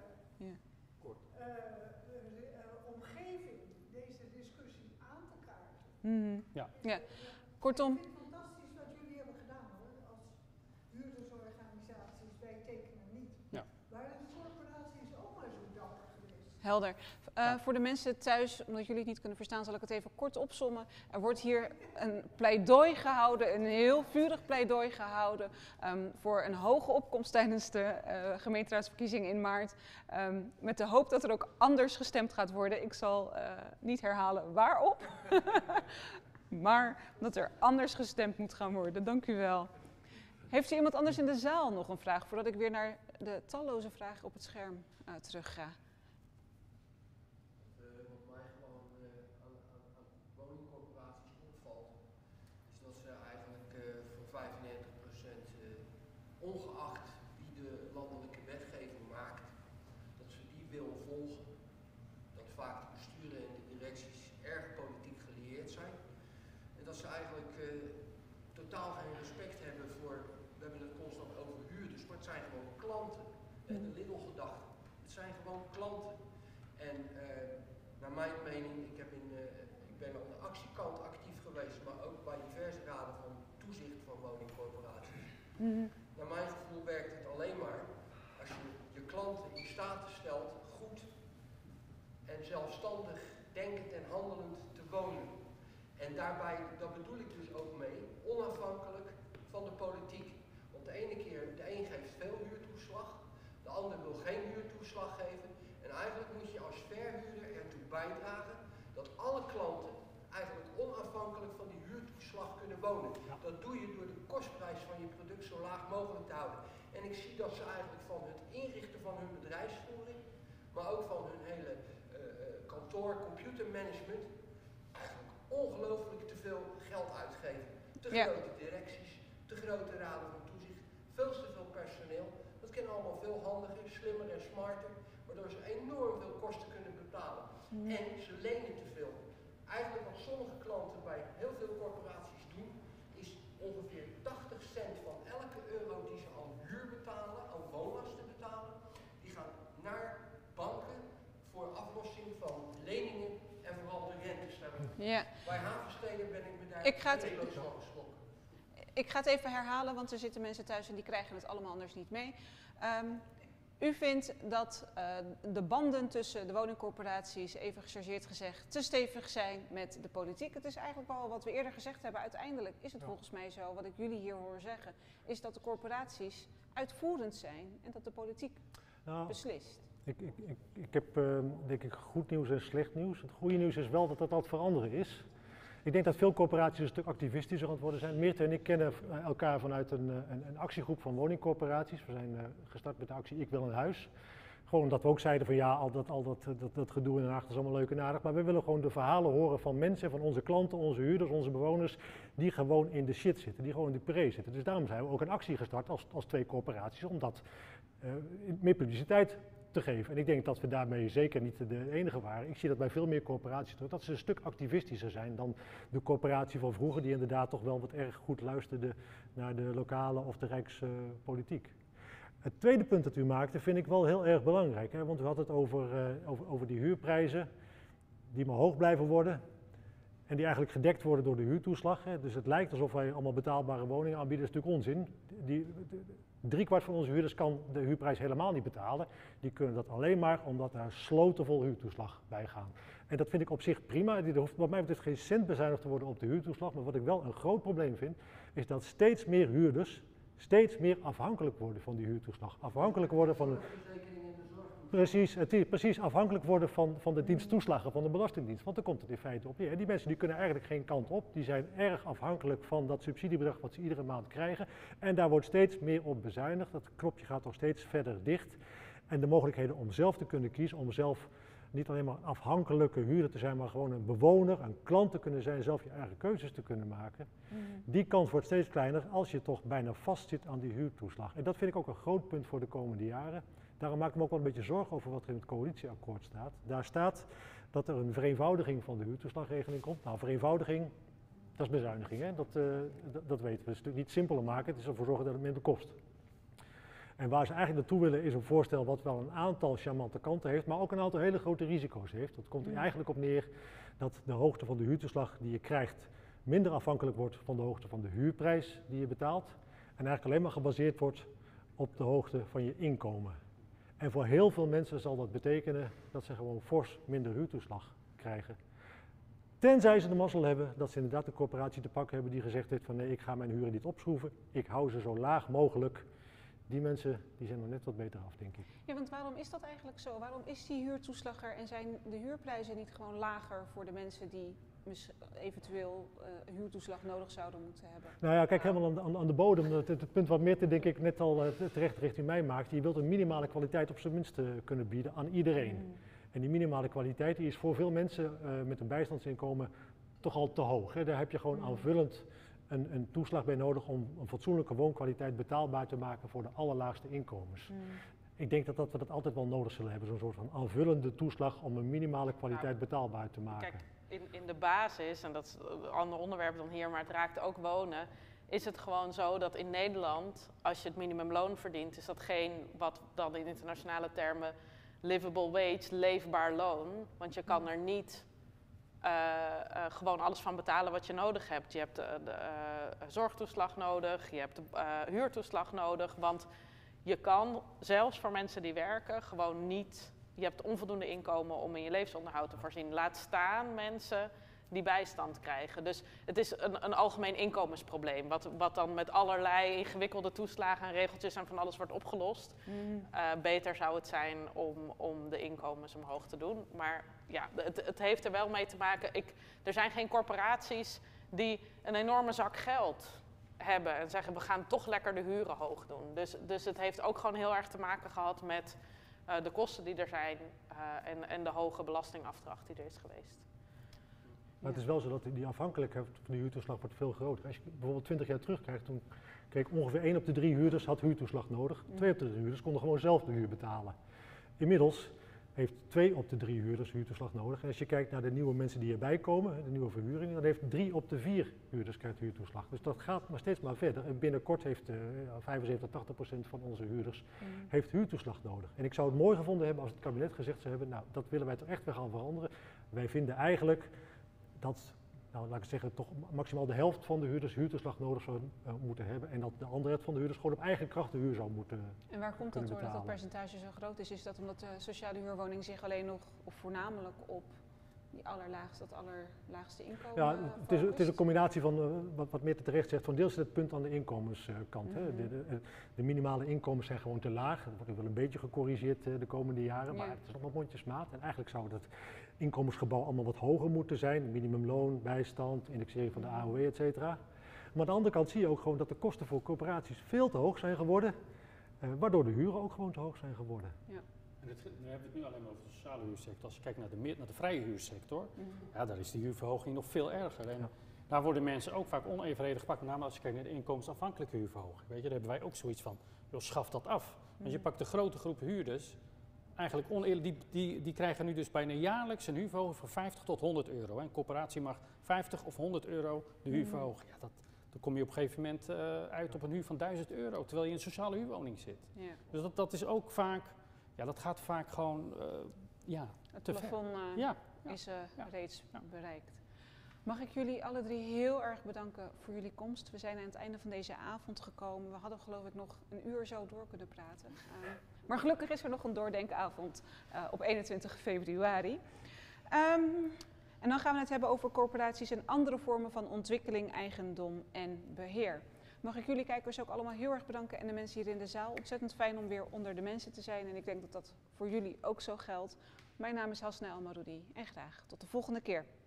Speaker 8: omgeving deze discussie aan te kaarten.
Speaker 1: Ja. Kortom.
Speaker 8: Ik vind het fantastisch wat jullie hebben gedaan hoor, als huurdersorganisaties. Wij tekenen niet.
Speaker 7: Ja.
Speaker 8: Waren de corporaties ook maar zo dapper geweest?
Speaker 1: Helder. Voor de mensen thuis, omdat jullie het niet kunnen verstaan, zal ik het even kort opsommen. Er wordt hier een pleidooi gehouden, een heel vurig pleidooi gehouden voor een hoge opkomst tijdens de gemeenteraadsverkiezingen in maart. Met de hoop dat er ook anders gestemd gaat worden. Ik zal niet herhalen waarop, maar dat er anders gestemd moet gaan worden. Dank u wel. Heeft u iemand anders in de zaal nog een vraag, voordat ik weer naar de talloze vragen op het scherm terug ga?
Speaker 9: Wat mij gewoon aan woningcorporaties opvalt, is dat ze eigenlijk voor 95%, ongeacht wie de landelijke wetgeving maakt, dat ze die wil volgen. Dat vaak de besturen en de directies erg politiek gelieerd zijn. En dat ze eigenlijk totaal geen respect hebben voor, we hebben het constant over huurders, maar het zijn gewoon klanten. De Lidl-gedachte. Het zijn gewoon klanten. En naar mijn mening, ik ben aan de actiekant actief geweest, maar ook bij diverse raden van toezicht van woningcorporaties. Naar mijn gevoel werkt het alleen maar als je je klanten in staat stelt goed en zelfstandig denkend en handelend te wonen. En daarbij, dat bedoel ik dus ook mee, onafhankelijk van de politiek. Want de een geeft veel huurtoeslag, de ander wil geen huurtoeslag geven. En eigenlijk moet je als verhuurder ertoe bijdragen dat alle klanten eigenlijk onafhankelijk van die huurtoeslag kunnen wonen. Dat doe je door de kostprijs van je product zo laag mogelijk te houden. En ik zie dat ze eigenlijk van het inrichten van hun bedrijfsvoering, maar ook van hun hele kantoor, computermanagement, eigenlijk ongelooflijk te veel geld uitgeven. Te grote directies, te grote raden van toezicht, veel te veel personeel. Dat kan allemaal veel handiger, slimmer en smarter, waardoor ze enorm veel kosten kunnen betalen. En ze lenen te veel. Eigenlijk wat sommige klanten bij heel veel corporaties doen, is ongeveer 80 cent
Speaker 1: Ja.
Speaker 9: Bij Havensteden ben ik me daar
Speaker 1: Ik ga het-
Speaker 9: heel van geschrokken.
Speaker 1: Ik ga het even herhalen, want er zitten mensen thuis en die krijgen het allemaal anders niet mee. U vindt dat de banden tussen de woningcorporaties, even gechargeerd gezegd, te stevig zijn met de politiek. Het is eigenlijk wel wat we eerder gezegd hebben. Uiteindelijk is het volgens mij zo, wat ik jullie hier hoor zeggen, is dat de corporaties uitvoerend zijn en dat de politiek beslist.
Speaker 6: Ik heb denk ik goed nieuws en slecht nieuws. Het goede nieuws is wel dat dat aan het veranderen is. Ik denk dat veel corporaties een stuk activistischer aan het worden zijn. Meerte en ik kennen elkaar vanuit een actiegroep van woningcorporaties. We zijn gestart met de actie Ik Wil Een Huis. Gewoon omdat we ook zeiden van ja, al dat gedoe in Den Haag is allemaal leuk en aardig. Maar we willen gewoon de verhalen horen van mensen, van onze klanten, onze huurders, onze bewoners. Die gewoon in de shit zitten, die gewoon in de pre zitten. Dus daarom zijn we ook een actie gestart als twee corporaties. Om dat meer publiciteit te geven. En ik denk dat we daarmee zeker niet de enige waren. Ik zie dat bij veel meer corporaties terug, dat ze een stuk activistischer zijn dan de corporatie van vroeger, die inderdaad toch wel wat erg goed luisterde naar de lokale of de rijkspolitiek. Het tweede punt dat u maakte vind ik wel heel erg belangrijk, hè? Want u had het over die huurprijzen die maar hoog blijven worden en die eigenlijk gedekt worden door de huurtoeslag. Hè? Dus het lijkt alsof wij allemaal betaalbare woningen aanbieden, dat is natuurlijk onzin. Driekwart van onze huurders kan de huurprijs helemaal niet betalen. Die kunnen dat alleen maar omdat daar slotenvol huurtoeslag bij gaan. En dat vind ik op zich prima. Er hoeft wat mij betreft geen cent bezuinigd te worden op de huurtoeslag. Maar wat ik wel een groot probleem vind, is dat steeds meer huurders steeds meer afhankelijk worden van die huurtoeslag. Afhankelijk worden van de... Precies, afhankelijk worden van de diensttoeslagen van de Belastingdienst. Want daar komt het in feite op neer. Die mensen die kunnen eigenlijk geen kant op. Die zijn erg afhankelijk van dat subsidiebedrag wat ze iedere maand krijgen. En daar wordt steeds meer op bezuinigd. Dat knopje gaat nog steeds verder dicht. En de mogelijkheden om zelf te kunnen kiezen, om zelf niet alleen maar afhankelijke huurder te zijn, maar gewoon een bewoner, een klant te kunnen zijn, zelf je eigen keuzes te kunnen maken. Die kans wordt steeds kleiner als je toch bijna vastzit aan die huurtoeslag. En dat vind ik ook een groot punt voor de komende jaren. Daarom maak ik me ook wel een beetje zorgen over wat er in het coalitieakkoord staat. Daar staat dat er een vereenvoudiging van de huurtoeslagregeling komt. Nou, vereenvoudiging, dat is bezuiniging, hè? Dat weten we. Het is natuurlijk niet simpeler maken, het is ervoor zorgen dat het minder kost. En waar ze eigenlijk naartoe willen is een voorstel wat wel een aantal charmante kanten heeft, maar ook een aantal hele grote risico's heeft. Dat komt er eigenlijk op neer dat de hoogte van de huurtoeslag die je krijgt minder afhankelijk wordt van de hoogte van de huurprijs die je betaalt. En eigenlijk alleen maar gebaseerd wordt op de hoogte van je inkomen. En voor heel veel mensen zal dat betekenen dat ze gewoon fors minder huurtoeslag krijgen. Tenzij ze de mazzel hebben dat ze inderdaad een corporatie te pakken hebben die gezegd heeft van nee, ik ga mijn huren niet opschroeven, ik hou ze zo laag mogelijk. Die mensen die zijn nog net wat beter af, denk ik.
Speaker 1: Ja, want waarom is dat eigenlijk zo? Waarom is die huurtoeslag er en zijn de huurprijzen niet gewoon lager voor de mensen die eventueel huurtoeslag nodig zouden moeten hebben?
Speaker 6: Nou ja, kijk, helemaal aan de bodem, het punt wat Meerte denk ik net al terecht richting mij maakt, je wilt een minimale kwaliteit op zijn minst kunnen bieden aan iedereen. En die minimale kwaliteit die is voor veel mensen met een bijstandsinkomen toch al te hoog. Hè? Daar heb je gewoon aanvullend een toeslag bij nodig om een fatsoenlijke woonkwaliteit betaalbaar te maken voor de allerlaagste inkomens. Ik denk dat we dat altijd wel nodig zullen hebben, zo'n soort van aanvullende toeslag om een minimale kwaliteit betaalbaar te maken.
Speaker 3: Kijk, in de basis, en dat is een ander onderwerp dan hier, maar het raakt ook wonen, is het gewoon zo dat in Nederland, als je het minimumloon verdient, is dat geen, wat dan in internationale termen, livable wage, leefbaar loon. Want je kan er niet gewoon alles van betalen wat je nodig hebt. Je hebt de zorgtoeslag nodig, je hebt de huurtoeslag nodig, want je kan, zelfs voor mensen die werken, gewoon niet, je hebt onvoldoende inkomen om in je levensonderhoud te voorzien. Laat staan mensen die bijstand krijgen. Dus het is een algemeen inkomensprobleem, wat dan met allerlei ingewikkelde toeslagen en regeltjes en van alles wordt opgelost. Beter zou het zijn om de inkomens omhoog te doen. Maar ja, het heeft er wel mee te maken. Er zijn geen corporaties die een enorme zak geld hebben en zeggen we gaan toch lekker de huren hoog doen. Dus het heeft ook gewoon heel erg te maken gehad met de kosten die er zijn en de hoge belastingafdracht die er is geweest.
Speaker 6: Maar het is wel zo dat die afhankelijkheid van de huurtoeslag wordt veel groter. Als je bijvoorbeeld 20 jaar terugkijkt, toen kreeg ongeveer 1 op de 3 huurders had huurtoeslag nodig. 2 op de 3 huurders konden gewoon zelf de huur betalen. Inmiddels heeft 2 op de 3 huurders huurtoeslag nodig. En als je kijkt naar de nieuwe mensen die erbij komen, de nieuwe verhuringen, dan heeft 3 op de 4 huurders krijgt huurtoeslag. Dus dat gaat maar steeds maar verder. En binnenkort heeft 75-80% van onze huurders heeft huurtoeslag nodig. En ik zou het mooi gevonden hebben als het kabinet gezegd zou hebben, nou dat willen wij toch echt weer gaan veranderen. Wij vinden eigenlijk dat, nou, laat ik zeggen, toch maximaal de helft van de huurders huurtoeslag nodig zou moeten hebben. En dat de andere helft van de huurders gewoon op eigen kracht de huur zou moeten
Speaker 1: En waar komt dat
Speaker 6: kunnen
Speaker 1: door dat dat
Speaker 6: betalen.
Speaker 1: percentage zo groot is? Is dat omdat de sociale huurwoning zich alleen nog, of voornamelijk op dat allerlaagste inkomen
Speaker 6: Ja, het is
Speaker 1: focust?
Speaker 6: een combinatie van wat Meerte terecht zegt. Van deels zit het punt aan de inkomenskant. Hè. De minimale inkomens zijn gewoon te laag. Dat wordt ook wel een beetje gecorrigeerd de komende jaren.
Speaker 1: Ja.
Speaker 6: Maar het is allemaal mondjesmaat. En eigenlijk zou het inkomensgebouw allemaal wat hoger moeten zijn. Minimumloon, bijstand, indexering van de AOW, et cetera. Maar aan de andere kant zie je ook gewoon dat de kosten voor corporaties veel te hoog zijn geworden. Waardoor de huren ook gewoon te hoog zijn geworden.
Speaker 7: En we hebben het nu alleen maar over de sociale huursector. Als je kijkt naar de vrije huursector, ja, daar is die huurverhoging nog veel erger. En daar worden mensen ook vaak onevenredig gepakt. Met name als je kijkt naar de inkomensafhankelijke huurverhoging. Weet je, daar hebben wij ook zoiets van, joh, schaf dat af. Want je pakt de grote groep huurders, eigenlijk oneerlijk, die krijgen nu dus bijna jaarlijks een huurverhoging van 50 tot 100 euro. Een corporatie mag 50 of 100 euro de huur verhogen. Ja, dan kom je op een gegeven moment uit op een huur van 1000 euro, terwijl je in een sociale huurwoning zit.
Speaker 1: Ja.
Speaker 7: Dus dat is ook vaak, ja, dat gaat vaak gewoon
Speaker 1: Het
Speaker 7: te ver.
Speaker 1: plafond is reeds bereikt. Mag ik jullie alle drie heel erg bedanken voor jullie komst. We zijn aan het einde van deze avond gekomen. We hadden geloof ik nog een uur zo door kunnen praten. Maar gelukkig is er nog een doordenkavond op 21 februari. En dan gaan we het hebben over corporaties en andere vormen van ontwikkeling, eigendom en beheer. Mag ik jullie kijkers ook allemaal heel erg bedanken en de mensen hier in de zaal. Ontzettend fijn om weer onder de mensen te zijn en ik denk dat dat voor jullie ook zo geldt. Mijn naam is Hasna El Maroudi en graag tot de volgende keer.